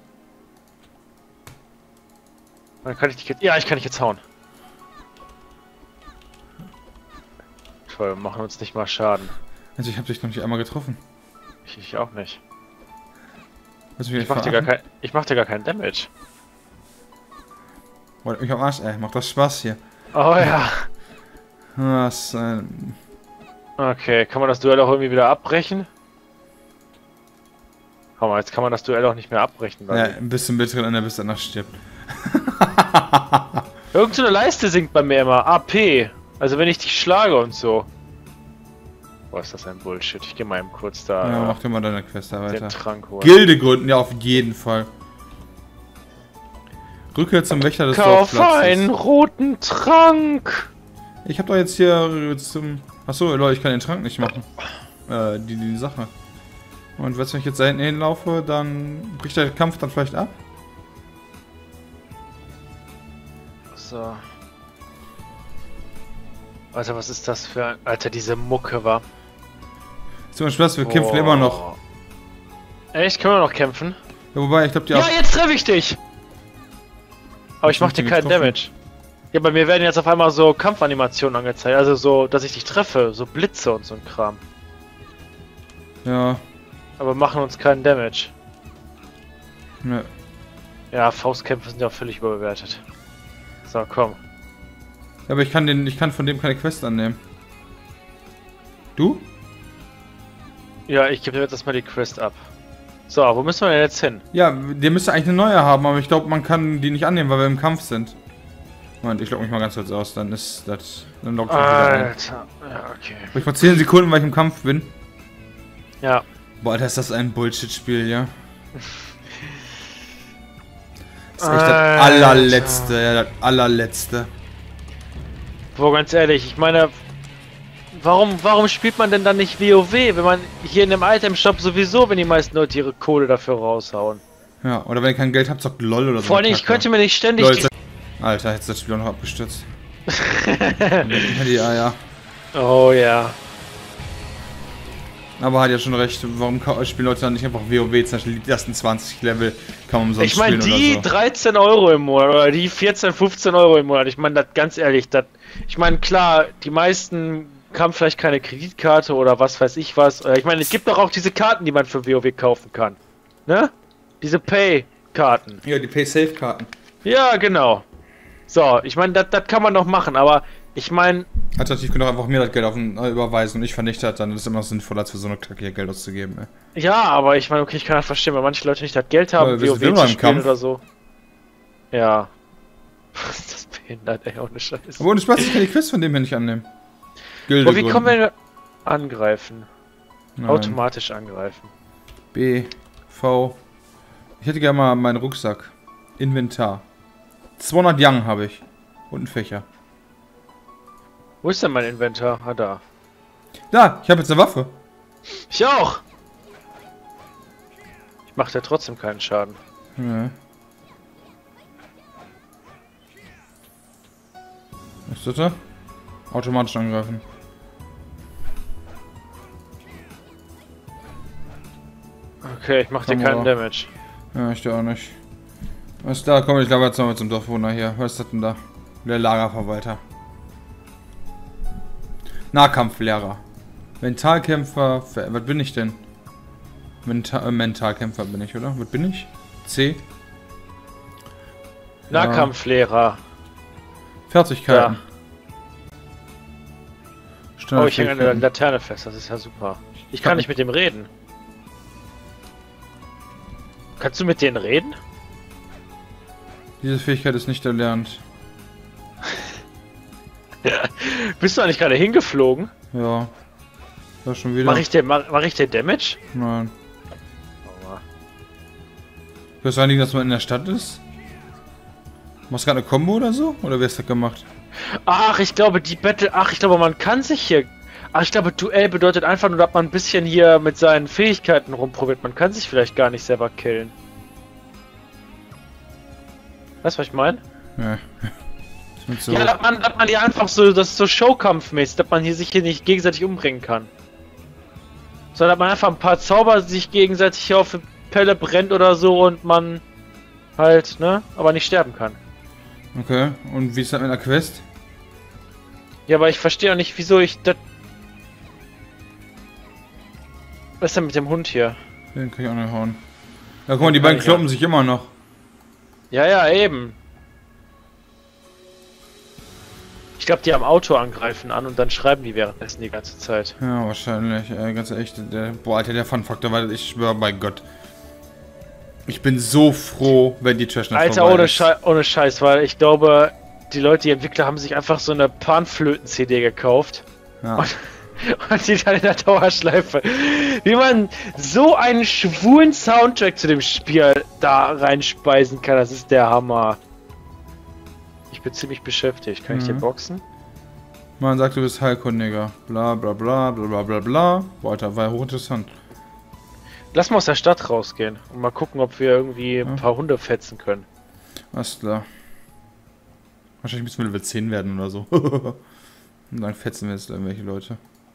Dann kann ich dich jetzt... Ja, ich kann dich jetzt hauen. Toll, wir machen uns nicht mal Schaden. Also ich hab dich noch nicht einmal getroffen. Ich auch nicht. Ich mach dir gar keinen Damage. Wollt mich am Arsch, ey. Macht das Spaß hier. Oh ja. Was, Okay, kann man das Duell auch irgendwie wieder abbrechen? Komm mal, jetzt kann man das Duell auch nicht mehr abbrechen. Ja, ein bisschen bitteren an der bis danach stirbt. Irgend so eine Leiste sinkt bei mir immer. AP. Also wenn ich dich schlage und so. Boah, ist das ein Bullshit. Ich geh mal eben kurz da. Ja, mach dir mal deine Quest da weiter. Den Trank holen. Gilde gründen, ja, auf jeden Fall. Rückkehr zum Wächter des Dorfplatzes. Kauf einen roten Trank! Ich hab doch jetzt hier zum... Achso, Leute, ich kann den Trank nicht machen. Die Sache. Und wenn ich jetzt da hinten hinlaufe, dann bricht der Kampf dann vielleicht ab? So. Alter, was ist das für ein... Alter, diese Mucke war. Zum Spaß, wir kämpfen immer noch. Echt? Können wir noch kämpfen? Ja, wobei, ich glaube die auch... Ja, jetzt treffe ich dich! Aber ich mach dir keinen Damage. Ja, bei mir werden jetzt auf einmal so Kampfanimationen angezeigt. Also so, dass ich dich treffe. So Blitze und so ein Kram. Ja. Aber machen uns keinen Damage. Ne. Ja, Faustkämpfe sind ja auch völlig überbewertet. So, komm. Ja, aber ich kann von dem keine Quest annehmen. Du? Ja, ich gebe dir jetzt erstmal die Quest ab. So, wo müssen wir denn jetzt hin? Ja, der müsste eigentlich eine neue haben, aber ich glaube, man kann die nicht annehmen, weil wir im Kampf sind. Moment, ich logge mich mal ganz kurz aus, dann ist das... Dann loggt mich wieder ein. Alter, ja, okay. Ich vor 10 Sekunden, weil ich im Kampf bin. Ja. Boah, Alter, ist das ein Bullshit-Spiel, ja? Das ist echt das allerletzte, ja, das allerletzte. Boah, ganz ehrlich, ich meine... Warum spielt man denn dann nicht WoW, wenn man hier in dem Item-Shop sowieso, wenn die meisten Leute ihre Kohle dafür raushauen? Ja, oder wenn ihr kein Geld habt, zockt LOL oder so. Vor allem, ich könnte mir nicht ständig... LOL, Alter, jetzt das Spiel auch noch abgestürzt. Ja. Oh ja. Aber hat ja schon recht, warum spielen Leute dann nicht einfach WoW, zum Beispiel die ersten 20 Level kann man umsonst Ich meine, spielen die oder so. 13 Euro im Monat oder die 14, 15 Euro im Monat, ich meine, das ganz ehrlich, ich meine, klar, die meisten haben vielleicht keine Kreditkarte oder was weiß ich was. Ich meine, es gibt doch auch diese Karten, die man für WoW kaufen kann. Ne? Diese Pay-Karten. Ja, die Pay-Safe-Karten. Ja, genau. So, ich meine, das kann man noch machen, aber ich meine... Alternativ können doch einfach mir das Geld überweisen und ich vernichte das, dann ist es immer sinnvoller, als für so eine Kacke hier Geld auszugeben, ey. Ja, aber ich meine, okay, ich kann das verstehen, weil manche Leute nicht das Geld haben, WoW zu spielen Kampf oder so. Ja. Was ist das behindert, ey, ohne Scheiß. Aber ohne Spaß, ich kann die Quest von dem hier nicht annehmen. Gilde Aber wie kommen wir angreifen? Nein. Automatisch angreifen. B, V. Ich hätte gerne mal meinen Rucksack. Inventar. 200 Yang habe ich. Und einen Fächer. Wo ist denn mein Inventar? Ah, da. Da, ich habe jetzt eine Waffe. Ich auch! Ich mache ja trotzdem keinen Schaden. Ja. Was ist das da? Automatisch angreifen. Okay, ich mach dir keinen Damage. Ja, ich dir auch nicht. Was ist da? Komm, ich glaube jetzt nochmal zum Dorfbewohner hier. Was ist das denn da? Der Lagerverwalter. Nahkampflehrer. Mentalkämpfer. Was bin ich denn? Mentalkämpfer bin ich, oder? Was bin ich? C? Nahkampflehrer. Fertigkeiten. Oh, ich hänge an der Laterne fest, das ist ja super. Ich kann nicht mit dem reden. Kannst du mit denen reden? Diese Fähigkeit ist nicht erlernt. Bist du eigentlich gerade hingeflogen? Ja. War schon wieder. Mach ich dir Damage? Nein. Oh. Ich weiß nicht, dass man in der Stadt ist. Machst du gerade eine Combo oder so? Oder wer ist das gemacht? Ach, ich glaube ich glaube man kann sich hier... Ach, ich glaube Duell bedeutet einfach nur, dass man ein bisschen hier mit seinen Fähigkeiten rumprobiert. Man kann sich vielleicht gar nicht selber killen. Weißt du, was ich meine? Ja. So. Ja, dass man hier einfach so, das ist so Showkampfmäßig, dass man sich hier nicht gegenseitig umbringen kann. Sondern dass man einfach ein paar Zauber sich gegenseitig hier auf die Pelle brennt oder so und man halt, ne, aber nicht sterben kann. Okay, und wie ist das mit der Quest? Ja, aber ich verstehe auch nicht, wieso ich das... Was ist denn mit dem Hund hier? Den kann ich auch noch hauen. Ja, guck mal, die beiden kloppen sich immer noch. Ja, ja, eben. Ich glaube, die haben Auto angreifen an und dann schreiben die währenddessen die ganze Zeit. Ja, wahrscheinlich. Ganz echt. Boah, Alter, der Fun-Faktor, weil ich schwöre bei Gott. Ich bin so froh, wenn die Trash nicht vorbei ist. Alter, ohne Scheiß, weil ich glaube, die Leute, die Entwickler, haben sich einfach so eine Panflöten-CD gekauft. Ja. Und die dann in der Dauerschleife. Wie man so einen schwulen Soundtrack zu dem Spiel da reinspeisen kann, das ist der Hammer. Ich bin ziemlich beschäftigt. Kann ich dir boxen? Man sagt, du bist Heilkundiger. Bla bla bla bla bla bla bla. Boah, Alter, war ja hochinteressant. Lass mal aus der Stadt rausgehen und mal gucken, ob wir irgendwie ein paar Hunde fetzen können. Alles klar. Wahrscheinlich müssen wir Level 10 werden oder so. Und dann fetzen wir jetzt irgendwelche Leute.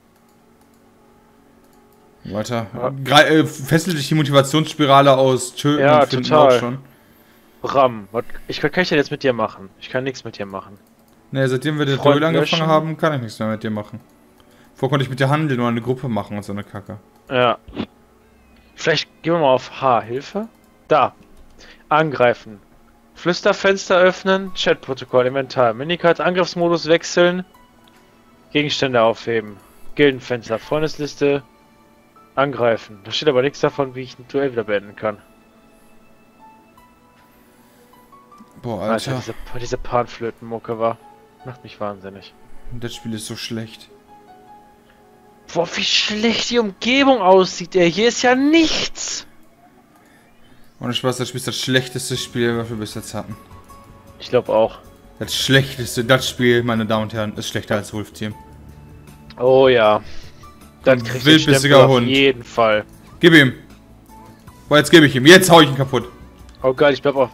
Weiter. Fesselt dich die Motivationsspirale aus Töten ja, und Finden total. auch schon. Ram, was kann ich denn jetzt mit dir machen? Ich kann nichts mit dir machen. Ne, seitdem wir den Duell angefangen haben, kann ich nichts mehr mit dir machen. Vorher konnte ich mit dir handeln oder eine Gruppe machen und so eine Kacke. Ja. Vielleicht gehen wir mal auf H. Hilfe? Da. Angreifen. Flüsterfenster öffnen. Chatprotokoll. Inventar. Minikarte. Angriffsmodus wechseln. Gegenstände aufheben. Gildenfenster. Freundesliste. Angreifen. Da steht aber nichts davon, wie ich ein Duell wieder beenden kann. Boah, Alter. Diese Panflötenmucke war. Macht mich wahnsinnig. Das Spiel ist so schlecht. Boah, wie schlecht die Umgebung aussieht, ey. Hier ist ja nichts. Ohne Spaß, das Spiel ist das schlechteste Spiel, was wir bis jetzt hatten. Ich glaube auch. Das schlechteste, das Spiel, meine Damen und Herren, ist schlechter als Wolf Team. Oh ja. Dann kriegt der Stempel auf jeden Fall. Gib ihm. Boah, jetzt gebe ich ihm. Jetzt hau ich ihn kaputt. Oh geil, ich bleib auf.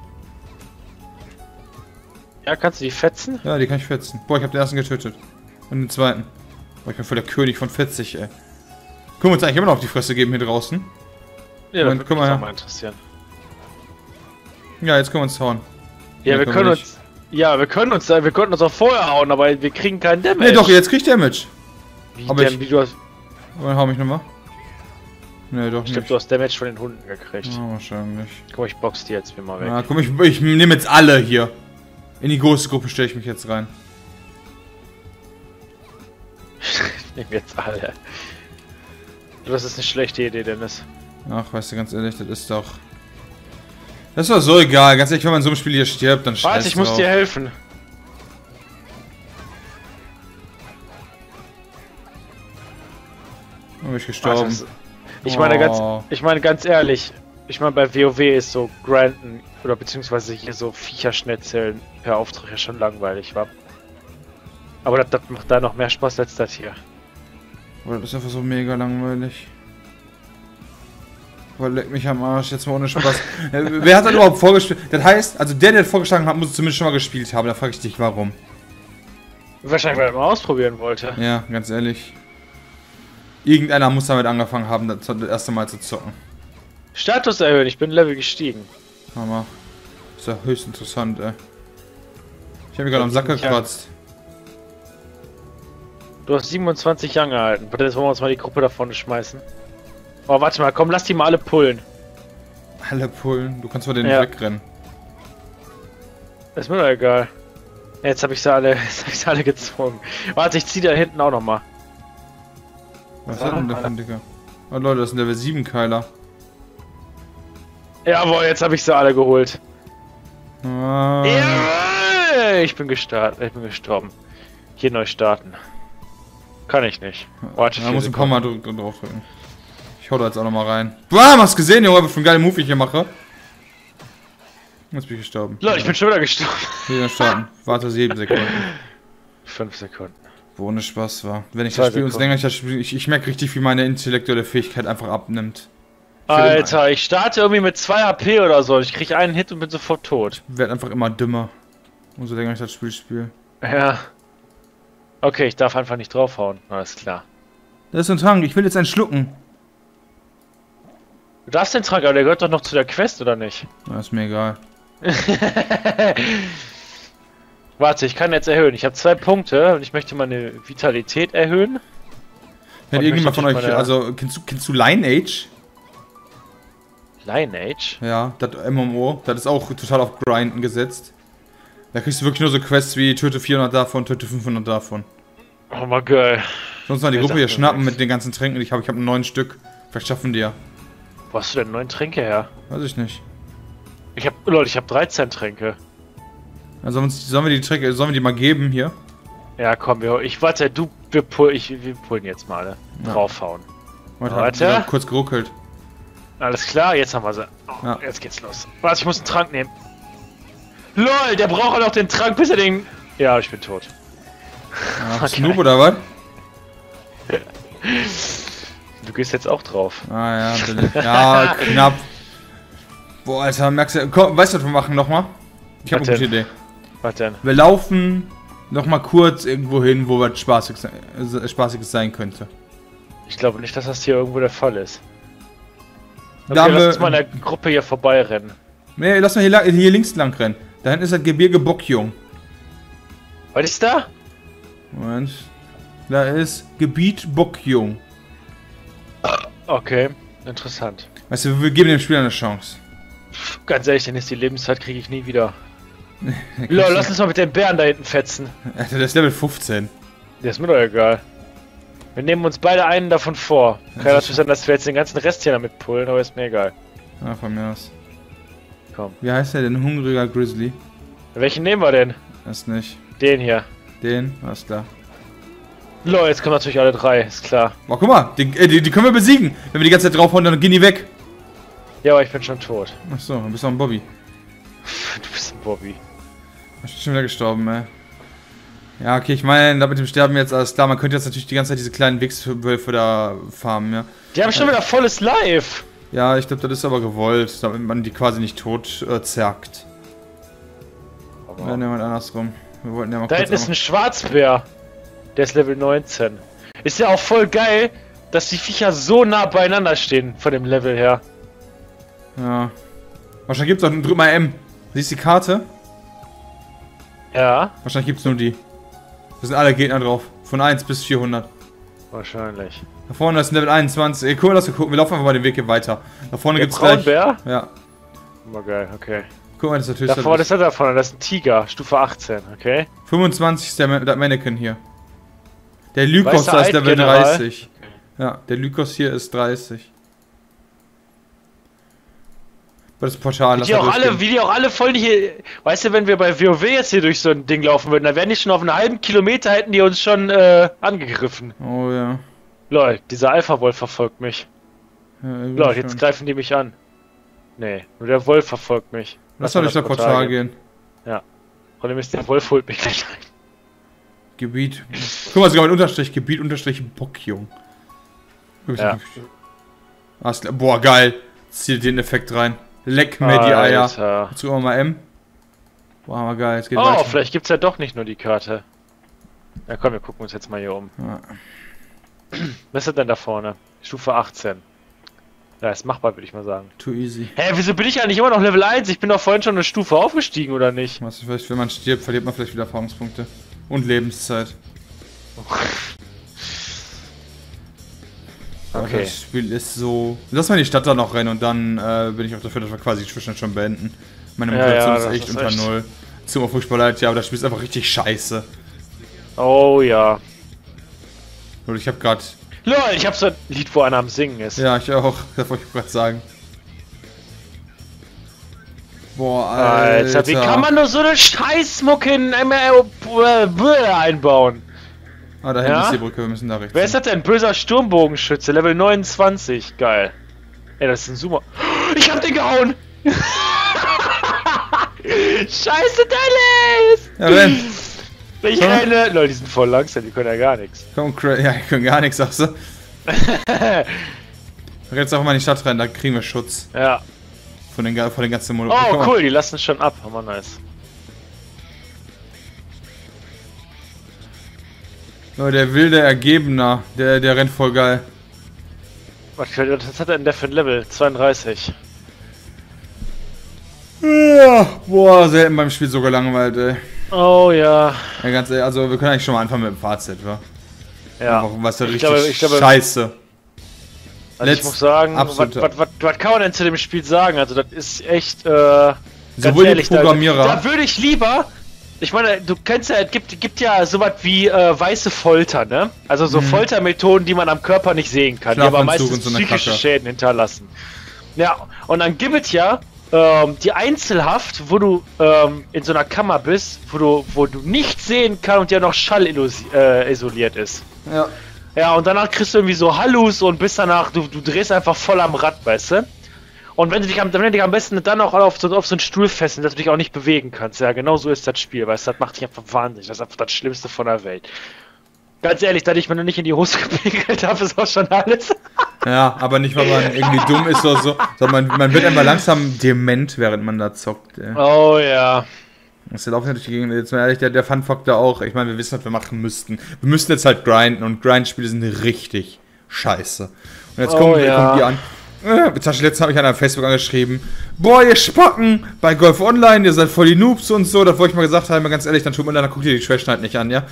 Ja, kannst du die fetzen? Ja, die kann ich fetzen. Boah, ich habe den ersten getötet. Und den zweiten. Boah, ich bin voll der König von 40, ey. Können wir uns eigentlich immer noch auf die Fresse geben hier draußen? Ja, das Moment, würde mich her. auch mal interessieren. Ja, jetzt können wir uns hauen. Ja, wir können uns... Ja, wir könnten uns auch vorher hauen, aber wir kriegen keinen Damage. Ne, doch, jetzt krieg ich Damage. Wie aber denn, wie du hast... Aber hau mich nochmal. Ne, doch Stimmt, nicht. du hast Damage von den Hunden gekriegt. Ja, wahrscheinlich. Guck mal, ich box die jetzt mal weg. Ja, komm, ich nehme jetzt alle hier. In die große Gruppe stelle ich mich jetzt rein. Ich nehme jetzt alle. Das ist eine schlechte Idee, Dennis. Ach, weißt du, ganz ehrlich, das ist doch... Das ist doch so egal. Ganz ehrlich, wenn man in so einem Spiel hier stirbt, dann scheiß Warte, ich muss drauf. dir helfen. Oh, bin ich gestorben. Warte, ich meine ganz ehrlich, bei WoW ist so Grinden oder beziehungsweise hier so Viecherschnetzeln per Auftrag ja schon langweilig, wa? Aber das macht da noch mehr Spaß als das hier. Aber das ist einfach so mega langweilig. Aber leck mich am Arsch, jetzt mal ohne Spaß. Wer hat das überhaupt vorgespielt? Das heißt, also der das vorgeschlagen hat, muss es zumindest schon mal gespielt haben. Da frage ich dich, warum. Wahrscheinlich, weil er mal ausprobieren wollte. Ja, ganz ehrlich. Irgendeiner muss damit angefangen haben, das erste Mal zu zocken. Status erhöhen, ich bin Level gestiegen. Hammer. Ist ja höchst interessant, ey. Ich habe mich gerade am Sack gekratzt. Du hast 27 Young gehalten. Warte, jetzt wollen wir uns mal die Gruppe da vorne schmeißen. Oh, warte mal, komm, lass die mal alle pullen. Alle pullen? Du kannst vor denen Ja. wegrennen. Ist mir doch egal. Jetzt habe ich sie alle gezwungen. Warte, ich zieh da hinten auch noch mal. Was hat denn der für ein Dicker? Oh Leute, das ist ein Level 7 Keiler. Jawohl, jetzt habe ich sie alle geholt. Ah. Jawohl! Ich bin gestorben. Hier neu starten. Kann ich nicht. Warte, Da muss ein Komma draufdrücken. Ich hau da jetzt auch noch mal rein. Bam, hast gesehen, Junge, was für ein geiler Move ich hier mache? Jetzt bin ich gestorben. Leute, ich bin schon wieder gestorben. Wieder starten. Warte 7 Sekunden. 5 Sekunden. Wo ohne Spaß war. Wenn ich 2 das Spiel uns Sekunden. länger ich das Spiel, ich merke richtig, wie meine intellektuelle Fähigkeit einfach abnimmt. Alter, ich starte irgendwie mit 2 HP oder so. Ich krieg einen Hit und bin sofort tot. Ich werde einfach immer dümmer. Umso länger ich das Spiel spiele. Ja. Okay, ich darf einfach nicht draufhauen. Alles klar. Das ist ein Trank, ich will jetzt einen schlucken. Du darfst den Trank, aber der gehört doch noch zu der Quest, oder nicht? Na, ist mir egal. Warte, ich kann jetzt erhöhen. Ich habe 2 Punkte und ich möchte meine Vitalität erhöhen. Wenn Und irgendjemand von euch, möchte natürlich also, kennst du Lineage? Lineage? Ja, das MMO, das ist auch total auf Grinden gesetzt. Da kriegst du wirklich nur so Quests wie töte 400 davon, töte 500 davon. Oh mal geil. Sonst mal die Der Gruppe hier sagt mir schnappen nichts. mit den ganzen Tränken, die ich habe 9 Stück. Vielleicht schaffen die ja. Wo hast du denn 9 Tränke her? Weiß ich nicht. Leute, ich habe 13 Tränke. Also sollen wir die mal geben hier? Ja, komm, wir pullen jetzt mal alle. Ja. Draufhauen. Warte. Warte. Hab kurz geruckelt. Alles klar, jetzt haben wir sie. Oh, Ja. Jetzt geht's los. Warte, ich muss einen Trank nehmen. LOL, der braucht noch den Trank, bis er den... Ja, ich bin tot. Ja, Okay. Snoop oder was? Du gehst jetzt auch drauf. Ah ja, bitte. Ja, knapp. Boah, Alter, merkst du... Komm, weißt du, was wir machen nochmal? Ich habe Was eine gute denn? Idee. Was denn? Wir laufen nochmal kurz irgendwo hin, wo was Spaßiges sein könnte. Ich glaube nicht, dass das hier irgendwo der Fall ist. Okay, Da haben lass wir- uns mal in der Gruppe hier vorbeirennen. Nee, lass mal hier links lang rennen. Da hinten ist das Gebirge Bokjung. Was ist da? Moment. Da ist Gebiet Bokjung. Okay, interessant. Weißt du, wir geben dem Spieler eine Chance. Ganz ehrlich, dann ist die Lebenszeit kriege ich nie wieder. Lol, lass uns mal mit den Bären da hinten fetzen. Alter, der ist Level 15. Der ist mir doch egal. Wir nehmen uns beide einen davon vor. Kann ja natürlich sein, dass wir jetzt den ganzen Rest hier damit pullen, aber ist mir egal. Ah, von mir aus. Komm. Wie heißt der denn? Hungriger Grizzly? Welchen nehmen wir denn? Das nicht. Den hier. Den? Alles klar. Lol, jetzt kommen natürlich alle 3, ist klar. Oh, guck mal, die können wir besiegen. Wenn wir die ganze Zeit draufhauen, dann gehen die weg. Ja, aber ich bin schon tot. Achso, dann bist du ein Bobby. Du bist ein Bobby. Ich bin schon wieder gestorben, ey. Ja, okay, ich meine, da mit dem Sterben jetzt alles klar. Man könnte jetzt natürlich die ganze Zeit diese kleinen Wichswölfe da farmen, ja. Die haben schon wieder volles Life. Ja, ich glaube, das ist aber gewollt, damit man die quasi nicht tot zerrt. Ja, nehmen wir andersrum. Wir wollten ja mal Da kurz hinten ist ein Schwarzbär. Der ist Level 19. Ist ja auch voll geil, dass die Viecher so nah beieinander stehen von dem Level her. Ja. Wahrscheinlich gibt's auch einen, drück mal M. Siehst du die Karte? Ja. Wahrscheinlich gibt's nur die. Da sind alle Gegner drauf. Von 1 bis 400. Wahrscheinlich. Da vorne ist ein Level 21. Ey, cool, lass uns gucken. Wir laufen einfach mal den Weg hier weiter. Da vorne gibt's gleich. Braunbär? Ja. Immer geil, okay. Guck mal, das ist natürlich. Da vorne ist er da vorne, das ist ein Tiger, Stufe 18, okay. 25 ist der Mannequin hier. Der Lykos, Weißt du, da ist Level General? 30. Ja, der Lykos hier ist 30. Das Portal, Wie die auch alle voll hier. Weißt du, wenn wir bei WoW jetzt hier durch so ein Ding laufen würden, dann wären die schon auf einen halben Kilometer, hätten die uns schon angegriffen. Oh ja. Lol, dieser Alpha-Wolf verfolgt mich. Ja, Lol, jetzt greifen die mich an. Nee, nur der Wolf verfolgt mich. Lass mal durch das Portal gehen. Ja. Problem ist, der Wolf holt mich gleich ein. Gebiet. Guck mal, sogar mit Unterstrich. Gebiet Unterstrich Bockjung. Ja. Boah, geil. Zieh den Effekt rein. Leck mir die Eier. Alter. Jetzt gucken wir mal M. Boah, mal geil. Jetzt geht Oh, weiter. vielleicht gibt's ja doch nicht nur die Karte. Ja komm, wir gucken uns jetzt mal hier um. Ja. Was ist denn da vorne? Stufe 18. Ja, ist machbar, würde ich mal sagen. Too easy. Hä, wieso bin ich eigentlich immer noch Level 1? Ich bin doch vorhin schon eine Stufe aufgestiegen, oder nicht? Was, vielleicht, wenn man stirbt, verliert man vielleicht wieder Erfahrungspunkte. Und Lebenszeit. Aber Okay. das Spiel ist so... Lass mal in die Stadt da noch rennen und dann bin ich auch dafür, dass wir quasi die Zwischenzeit schon beenden. Meine Motivation ja, ist das echt ist unter echt. 0. Tut mir furchtbar leid, ja, aber das Spiel ist einfach richtig scheiße. Oh ja. Und ich hab grad... Lol, ich hab so ein Lied, wo einer am Singen ist. Ja, ich auch. Das wollte ich gerade sagen. Boah, Alter, wie kann man nur so eine Scheißmucke in einbauen? Ah, da hinten Ja? ist die Brücke, wir müssen da rechts. Wer ist das denn? Böser Sturmbogenschütze, Level 29. Geil. Ey, das ist ein Sumo. Ich hab den gehauen! Scheiße, Dallas! Ja, wenn. Ich renne. Leute, die sind voll langsam, die können ja gar nichts. Komm, ja, ich kann gar nichts, sagst du. Jetzt einfach mal in die Stadt rein, da kriegen wir Schutz. Ja. Von den ganzen Mono. Oh, cool, die lassen schon ab. Hammer nice. Oh, der wilde Ergebener, der rennt voll geil. Was hat er denn der für ein Level? 32. Ja, boah, selten beim Spiel so gelangweilt, ey. Oh ja. Ja, ganz ehrlich, also wir können eigentlich schon mal anfangen mit dem Fazit, wa? Ja. Einfach, was da Ich richtig glaube, scheiße. Also ich muss sagen, absoluter- was kann man denn zu dem Spiel sagen? Also das ist echt, ganz Sowohl die ehrlich, Programmierer. Da würde ich lieber, ich meine, du kennst ja, es gibt ja sowas wie weiße Folter, ne? Also so Foltermethoden, die man am Körper nicht sehen kann, die aber Schlafanzug meistens und so eine psychische Kacke. Schäden hinterlassen. Ja, und dann gibt es ja die Einzelhaft, wo du in so einer Kammer bist, wo du nichts sehen kannst und ja noch Schall isoliert ist. Ja. Ja, und danach kriegst du irgendwie so Hallus und bist danach, du drehst einfach voll am Rad, weißt du? Und wenn du dich am besten dann auch auf so einen Stuhl fesseln, dass du dich auch nicht bewegen kannst. Ja, genau so ist das Spiel, weißt du? Das macht dich einfach wahnsinnig. Das ist einfach das Schlimmste von der Welt. Ganz ehrlich, da ich mir noch nicht in die Hose gepinkelt habe, ist auch schon alles. Ja, aber nicht, weil man irgendwie dumm ist oder so, sondern man wird einfach langsam dement, während man da zockt. Ey. Oh ja. Das laufen natürlich gegen, jetzt mal ehrlich, der Fun-Faktor auch. Ich meine, wir wissen, was wir machen müssten. Wir müssten jetzt halt grinden und Grind-Spiele sind richtig scheiße. Und jetzt kommen die an. Letztens habe ich einer auf Facebook angeschrieben, boah, ihr Spocken bei Golf Online, ihr seid voll die Noobs und so. Das wollte ich mal gesagt haben, ganz ehrlich, dann tut mir leid, dann guckt ihr die Trash halt nicht an, ja?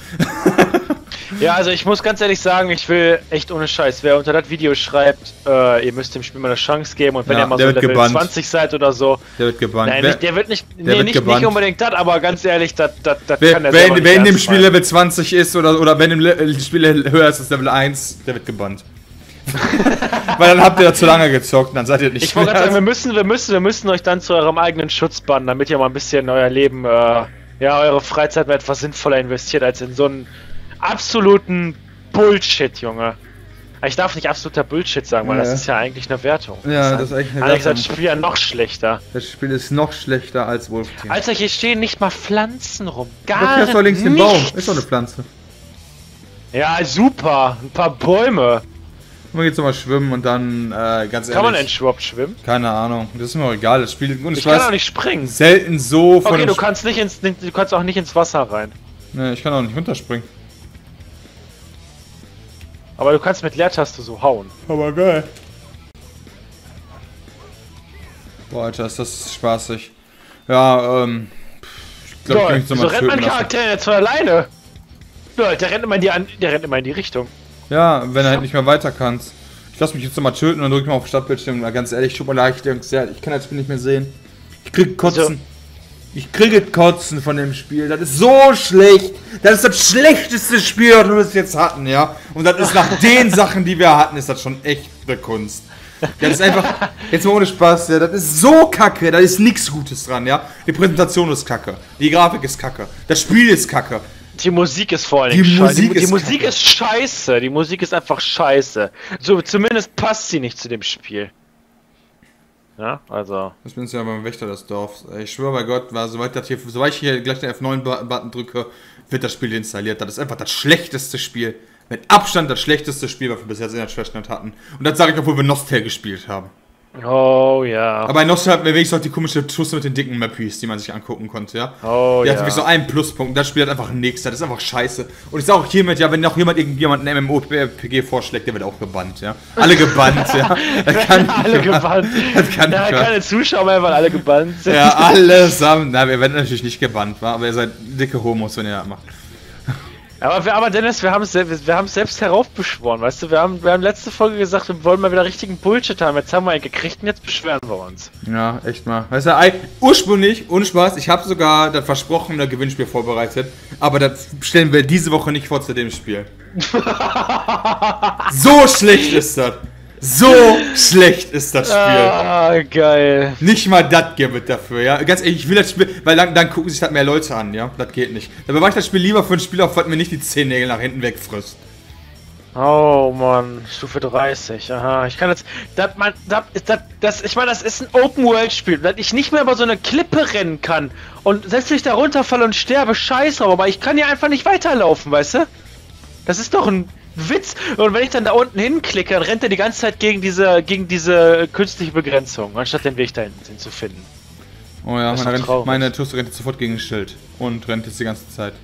Ja, also ich muss ganz ehrlich sagen, ich will echt ohne Scheiß, wer unter das Video schreibt, ihr müsst dem Spiel mal eine Chance geben und wenn ihr mal so Level 20 seid oder so. Der wird gebannt. Nein, der wird nicht, nicht unbedingt das, aber ganz ehrlich, das kann der selber nicht Wenn in dem ernst Spiel meinen. Level 20 ist oder wenn im Spiel höher ist als Level 1, der wird gebannt. Weil dann habt ihr da zu lange gezockt und dann seid ihr nicht Ich wollte gerade sagen, wir müssen euch dann zu eurem eigenen Schutz bannen, damit ihr mal ein bisschen in euer Leben, eure Freizeit mal etwas sinnvoller investiert, als in so einen absoluten Bullshit, Junge. Ich darf nicht absoluter Bullshit sagen, weil das ist ja eigentlich eine Wertung. Ja, das ist eigentlich eine Eigentlich ist Wertung. das Spiel ja noch schlechter. Das Spiel ist noch schlechter als Wolf Team. Alter, hier stehen nicht mal Pflanzen rum. Doch, Gar hier ist doch links den nichts. Baum. Ist doch eine Pflanze. Ja, super. Ein paar Bäume. Man geht so mal schwimmen und dann, ganz ehrlich. Kann man denn überhaupt schwimmen? Keine Ahnung. Das ist mir auch egal. Das Spiel und Ich kann auch nicht springen. selten so von Okay, dem du kannst auch nicht ins Wasser rein. Ne, ich kann auch nicht runterspringen. Aber du kannst mit Leertaste so hauen. Aber geil. Boah, Alter, ist das spaßig. Ja, ich glaube, ich so rennt mein Charakter jetzt von alleine. Ja, der rennt immer in die Richtung. Ja, wenn er halt nicht mehr weiter kannst. Ich lass mich jetzt nochmal töten und drück mal auf Startbildschirm. Ganz ehrlich, tut mir leid, ich kann das Spiel nicht mehr sehen. Ich krieg Kotzen. Also, ich kriege Kotzen von dem Spiel. Das ist so schlecht. Das ist das schlechteste Spiel, das wir bis jetzt hatten, ja. Und das ist nach den Sachen, die wir hatten, ist das schon echt eine Kunst. Das ist einfach, jetzt mal ohne Spaß, ja, das ist so kacke, da ist nichts Gutes dran, ja. Die Präsentation ist kacke, die Grafik ist kacke, das Spiel ist kacke. Die Musik ist vor allem scheiße. Die Musik ist scheiße, die Musik ist einfach scheiße. So, zumindest passt sie nicht zu dem Spiel. Ja, also. Ich bin ja beim Wächter des Dorfs. Ich schwöre bei Gott, sobald ich hier gleich den F9-Button drücke, wird das Spiel installiert. Das ist einfach das schlechteste Spiel. Mit Abstand das schlechteste Spiel, was wir bis jetzt in der Trashnet hatten. Und das sage ich, obwohl wir Nostal gespielt haben. Oh ja. Aber bei Nostal hatten wir wenigstens auch die komische Tusse mit den dicken Mappies, die man sich angucken konnte, ja. Oh ja. Die hat wirklich so einen Pluspunkt. Das Spiel hat einfach nichts. Das ist einfach scheiße. Und ich sage auch hiermit, ja, wenn noch irgendjemand einen MMORPG vorschlägt, der wird auch gebannt, ja. Alle gebannt, ja. Das kann alle gebannt. Das kann nicht keine Zuschauer mehr, weil alle gebannt sind. Ja, allesamt. Na, wir werden natürlich nicht gebannt, wa? Aber ihr seid dicke Homos, wenn ihr das macht. Aber Dennis, wir haben es selbst heraufbeschworen, weißt du, wir haben letzte Folge gesagt, wir wollen mal wieder richtigen Bullshit haben, jetzt haben wir einen gekriegt und jetzt beschweren wir uns. Ja, echt mal. Weißt du, ursprünglich, ohne Spaß, ich habe sogar das versprochene Gewinnspiel vorbereitet, aber das stellen wir diese Woche nicht vor zu dem Spiel. So schlecht ist das. So schlecht ist das Spiel. Ah, geil. Nicht mal das gibt es dafür, ja. Ganz ehrlich, ich will das Spiel, weil dann gucken sich das mehr Leute an, ja. Das geht nicht. Dabei mache ich das Spiel lieber für ein Spiel auf, was mir nicht die Zehennägel nach hinten wegfrisst. Oh Mann, Stufe 30, aha. Ich kann jetzt, ich meine, das ist ein Open-World-Spiel, dass ich nicht mehr über so eine Klippe rennen kann und selbst wenn ich da runterfalle und sterbe, scheiße, aber ich kann ja einfach nicht weiterlaufen, weißt du? Das ist doch ein Witz! Und wenn ich dann da unten hinklicke, dann rennt er die ganze Zeit gegen diese künstliche Begrenzung, anstatt den Weg da hinten zu finden. Oh ja, meine Tusse rennt sofort gegen ein Schild und rennt jetzt die ganze Zeit.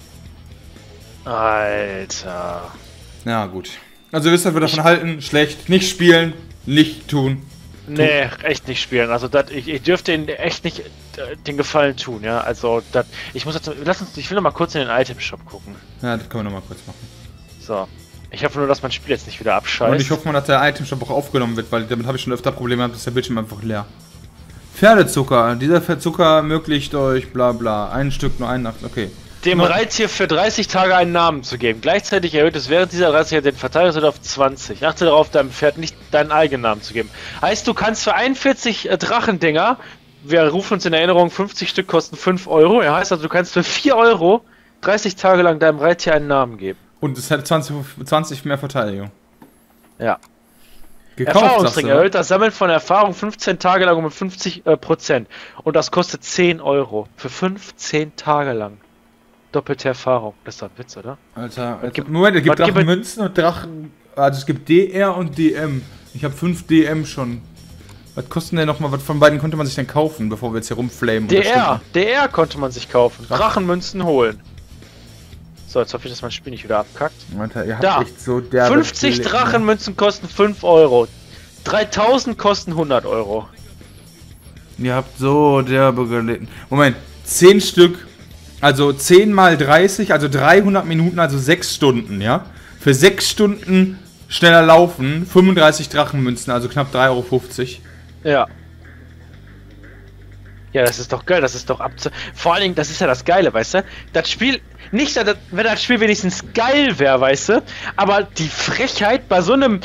Alter. Ja, gut. Also wisst ihr, wir davon halten, schlecht, nicht spielen, nicht tun. Nee, echt nicht spielen. Also ich dürfte ihnen echt nicht den Gefallen tun, ja. Also ich will noch mal kurz in den Item-Shop gucken. Ja, das können wir noch mal kurz machen. So. Ich hoffe nur, dass mein Spiel jetzt nicht wieder abscheißt. Und ich hoffe mal, dass der Item-Shop auch aufgenommen wird, weil damit habe ich schon öfter Probleme gehabt, dass der Bildschirm einfach leer. Pferdezucker. Dieser Zucker ermöglicht euch bla bla. Ein Stück nur 81. Okay. Dem Reittier für 30 Tage einen Namen zu geben. Gleichzeitig erhöht es während dieser 30 Tage den Verteidigungswert auf 20. Achte darauf, deinem Pferd nicht deinen eigenen Namen zu geben. Heißt, du kannst für 41 Drachendinger, wir rufen uns in Erinnerung, 50 Stück kosten 5 Euro. Ja, heißt also, du kannst für 4 Euro 30 Tage lang deinem Reittier einen Namen geben. Und es hat 20 mehr Verteidigung. Ja. Erfahrungsring erhöht das Sammeln von Erfahrung 15 Tage lang um 50%. Und das kostet 10 Euro. Für 15 Tage lang. Doppelte Erfahrung. Das ist doch ein Witz, oder? Alter. Moment, es gibt Drachenmünzen und Drachen. Also es gibt DR und DM. Ich habe 5 DM schon. Was kosten denn nochmal? Was von beiden konnte man sich denn kaufen, bevor wir jetzt hier rumflamen? DR konnte man sich kaufen. Drachenmünzen holen. So, jetzt hoffe ich, dass mein Spiel nicht wieder abkackt. Alter, ihr habt echt so derbe 50 Drachenmünzen kosten 5 Euro. 3000 kosten 100 Euro. Ihr habt so derbe gelitten. Moment, 10 Stück, also 10 mal 30, also 300 Minuten, also 6 Stunden, ja? Für 6 Stunden schneller laufen, 35 Drachenmünzen, also knapp 3,50 Euro. Ja. Ja, das ist doch geil, das ist doch vor allen Dingen, das ist ja das Geile, weißt du? Das Spiel, nicht, wenn das Spiel wenigstens geil wäre, weißt du? Aber die Frechheit bei so einem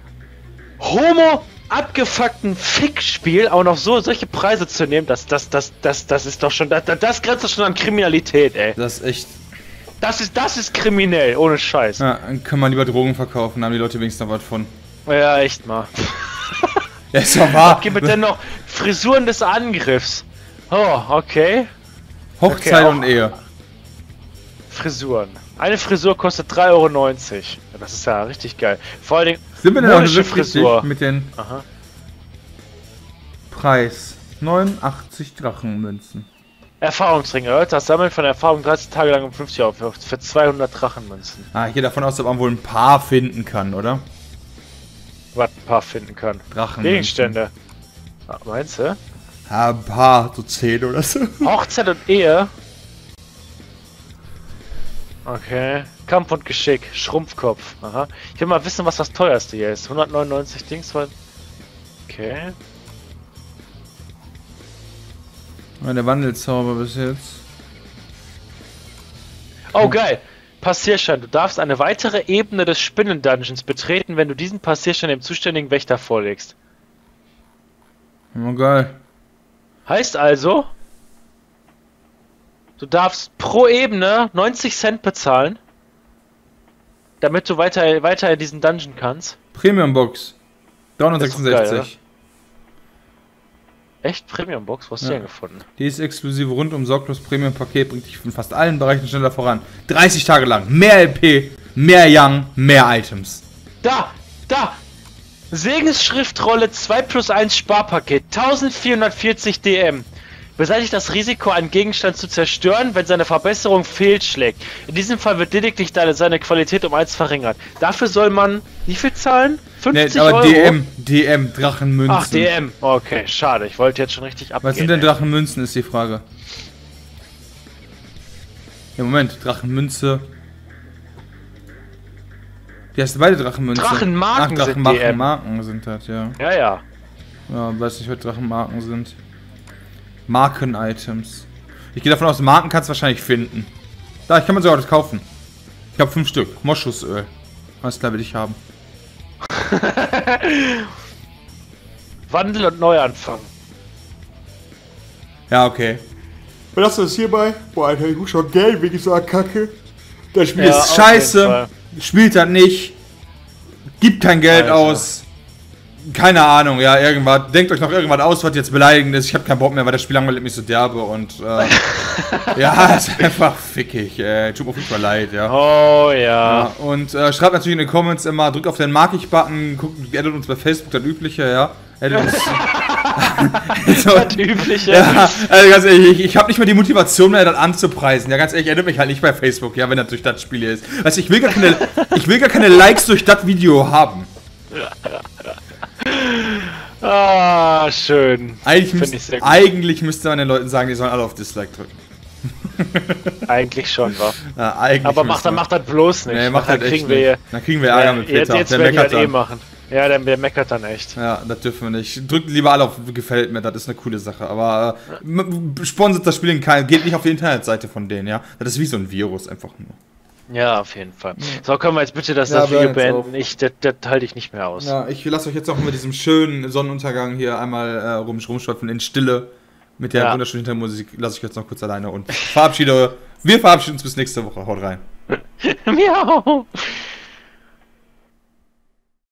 abgefuckten Fick-Spiel auch noch solche Preise zu nehmen, das ist doch schon, das grenzt doch schon an Kriminalität, ey. Das ist echt... Das ist kriminell, ohne Scheiß. Ja, dann kann man lieber Drogen verkaufen, dann haben die Leute wenigstens noch was von. Ja, echt mal. Ja, ist doch wahr. Was gibt es denn noch? Frisuren des Angriffs. Oh, okay. Hochzeit und Ehe. Frisuren. Eine Frisur kostet 3,90 Euro. Ja, das ist ja richtig geil. Vor allem sind wir denn auch Frisur mit den Preis 89 Drachenmünzen. Erfahrungsringe. Leute, das Sammeln von Erfahrung 30 Tage lang um 50 Euro für 200 Drachenmünzen. Ah, ich gehe davon aus, dass man wohl ein paar finden kann, oder? Was ein paar finden kann. Drachenmünzen. Gegenstände. Ah, meinst du? Ja, ein paar, so 10 oder so. Hochzeit und Ehe. Okay. Kampf und Geschick. Schrumpfkopf. Aha. Ich will mal wissen, was das teuerste hier ist. 199 Dings. Okay. Der Wandelzauber bis jetzt. Oh, geil. Passierschein. Du darfst eine weitere Ebene des Spinnen-Dungeons betreten, wenn du diesen Passierschein dem zuständigen Wächter vorlegst. Oh, geil. Heißt also, du darfst pro Ebene 90 Cent bezahlen, damit du weiter in diesen Dungeon kannst. Premium Box. Geil, 366. Echt? Premium Box? Wo hast du die denn gefunden? Die ist exklusive rundum sorglos Premium Paket, bringt dich in fast allen Bereichen schneller voran. 30 Tage lang. Mehr LP, mehr Young, mehr Items. Da! Segensschriftrolle 2+1 Sparpaket. 1440 DM. Beseitigt das Risiko, einen Gegenstand zu zerstören, wenn seine Verbesserung fehlschlägt. In diesem Fall wird lediglich seine Qualität um 1 verringert. Dafür soll man wie viel zahlen? 50 aber Euro? DM, Drachenmünzen. Ach, DM. Okay, schade. Ich wollte jetzt schon richtig abgehen. Was sind denn Drachenmünzen, ist die Frage. Ja, Moment, Drachenmünze. Die hast du beide Drachenmünzen. Drachenmarken sind DM. Marken sind das, ja. Ja. Ja, weiß nicht, was Drachenmarken sind. Marken-Items. Ich gehe davon aus, Marken kannst du wahrscheinlich finden. Da, ich kann mir sogar das kaufen. Ich habe 5 Stück. Moschusöl. Alles klar, will ich haben. Wandel und Neuanfang. Ja, okay. Belassen wir es hierbei. Boah, Alter, ich muss schon Geld, wie ich so kacke. Das Spiel Ja, ist scheiße. Spielt das nicht. Gibt kein Geld aus. Keine Ahnung, ja, irgendwas. Denkt euch noch irgendwas aus, was jetzt beleidigend ist. Ich habe keinen Bock mehr, weil das Spiel langweilt mich so derbe und ja, ist einfach fickig. Tut mir auf jeden Fall leid, ja. Oh ja. Und schreibt natürlich in den Comments immer, drückt auf den Mag-ich-Button, addet uns bei Facebook, das Übliche, ja. Addet uns. So, Das Übliche. ja, also ganz ehrlich, ich habe nicht mehr die Motivation mehr, das anzupreisen. Ja, ganz ehrlich, addet mich halt nicht bei Facebook, ja, wenn das durch das Spiel hier ist. Also ich will gar keine Likes durch das Video haben. Ah, schön. Eigentlich müsste man den Leuten sagen, die sollen alle auf Dislike drücken. Eigentlich schon, wa? Ja, eigentlich aber macht das bloß nicht. Nee, macht dann halt echt kriegen wir dann kriegen wir Ärger mit Peter. Jetzt werden wir das eh machen. Ja, der meckert dann echt. Ja, das dürfen wir nicht. Drückt lieber alle auf gefällt mir, das ist eine coole Sache. Aber sponsert das Spiel in keinem, geht nicht auf die Internetseite von denen, ja. Das ist wie so ein Virus einfach nur. Ja, auf jeden Fall. So, können wir jetzt bitte das Video beenden. Das halte ich nicht mehr aus. Ja, ich lasse euch jetzt auch mit diesem schönen Sonnenuntergang hier einmal rumschweifen in Stille. Mit der wunderschönen Hintergrundmusik lasse ich jetzt noch kurz alleine und wir verabschieden uns bis nächste Woche. Haut rein. Miau.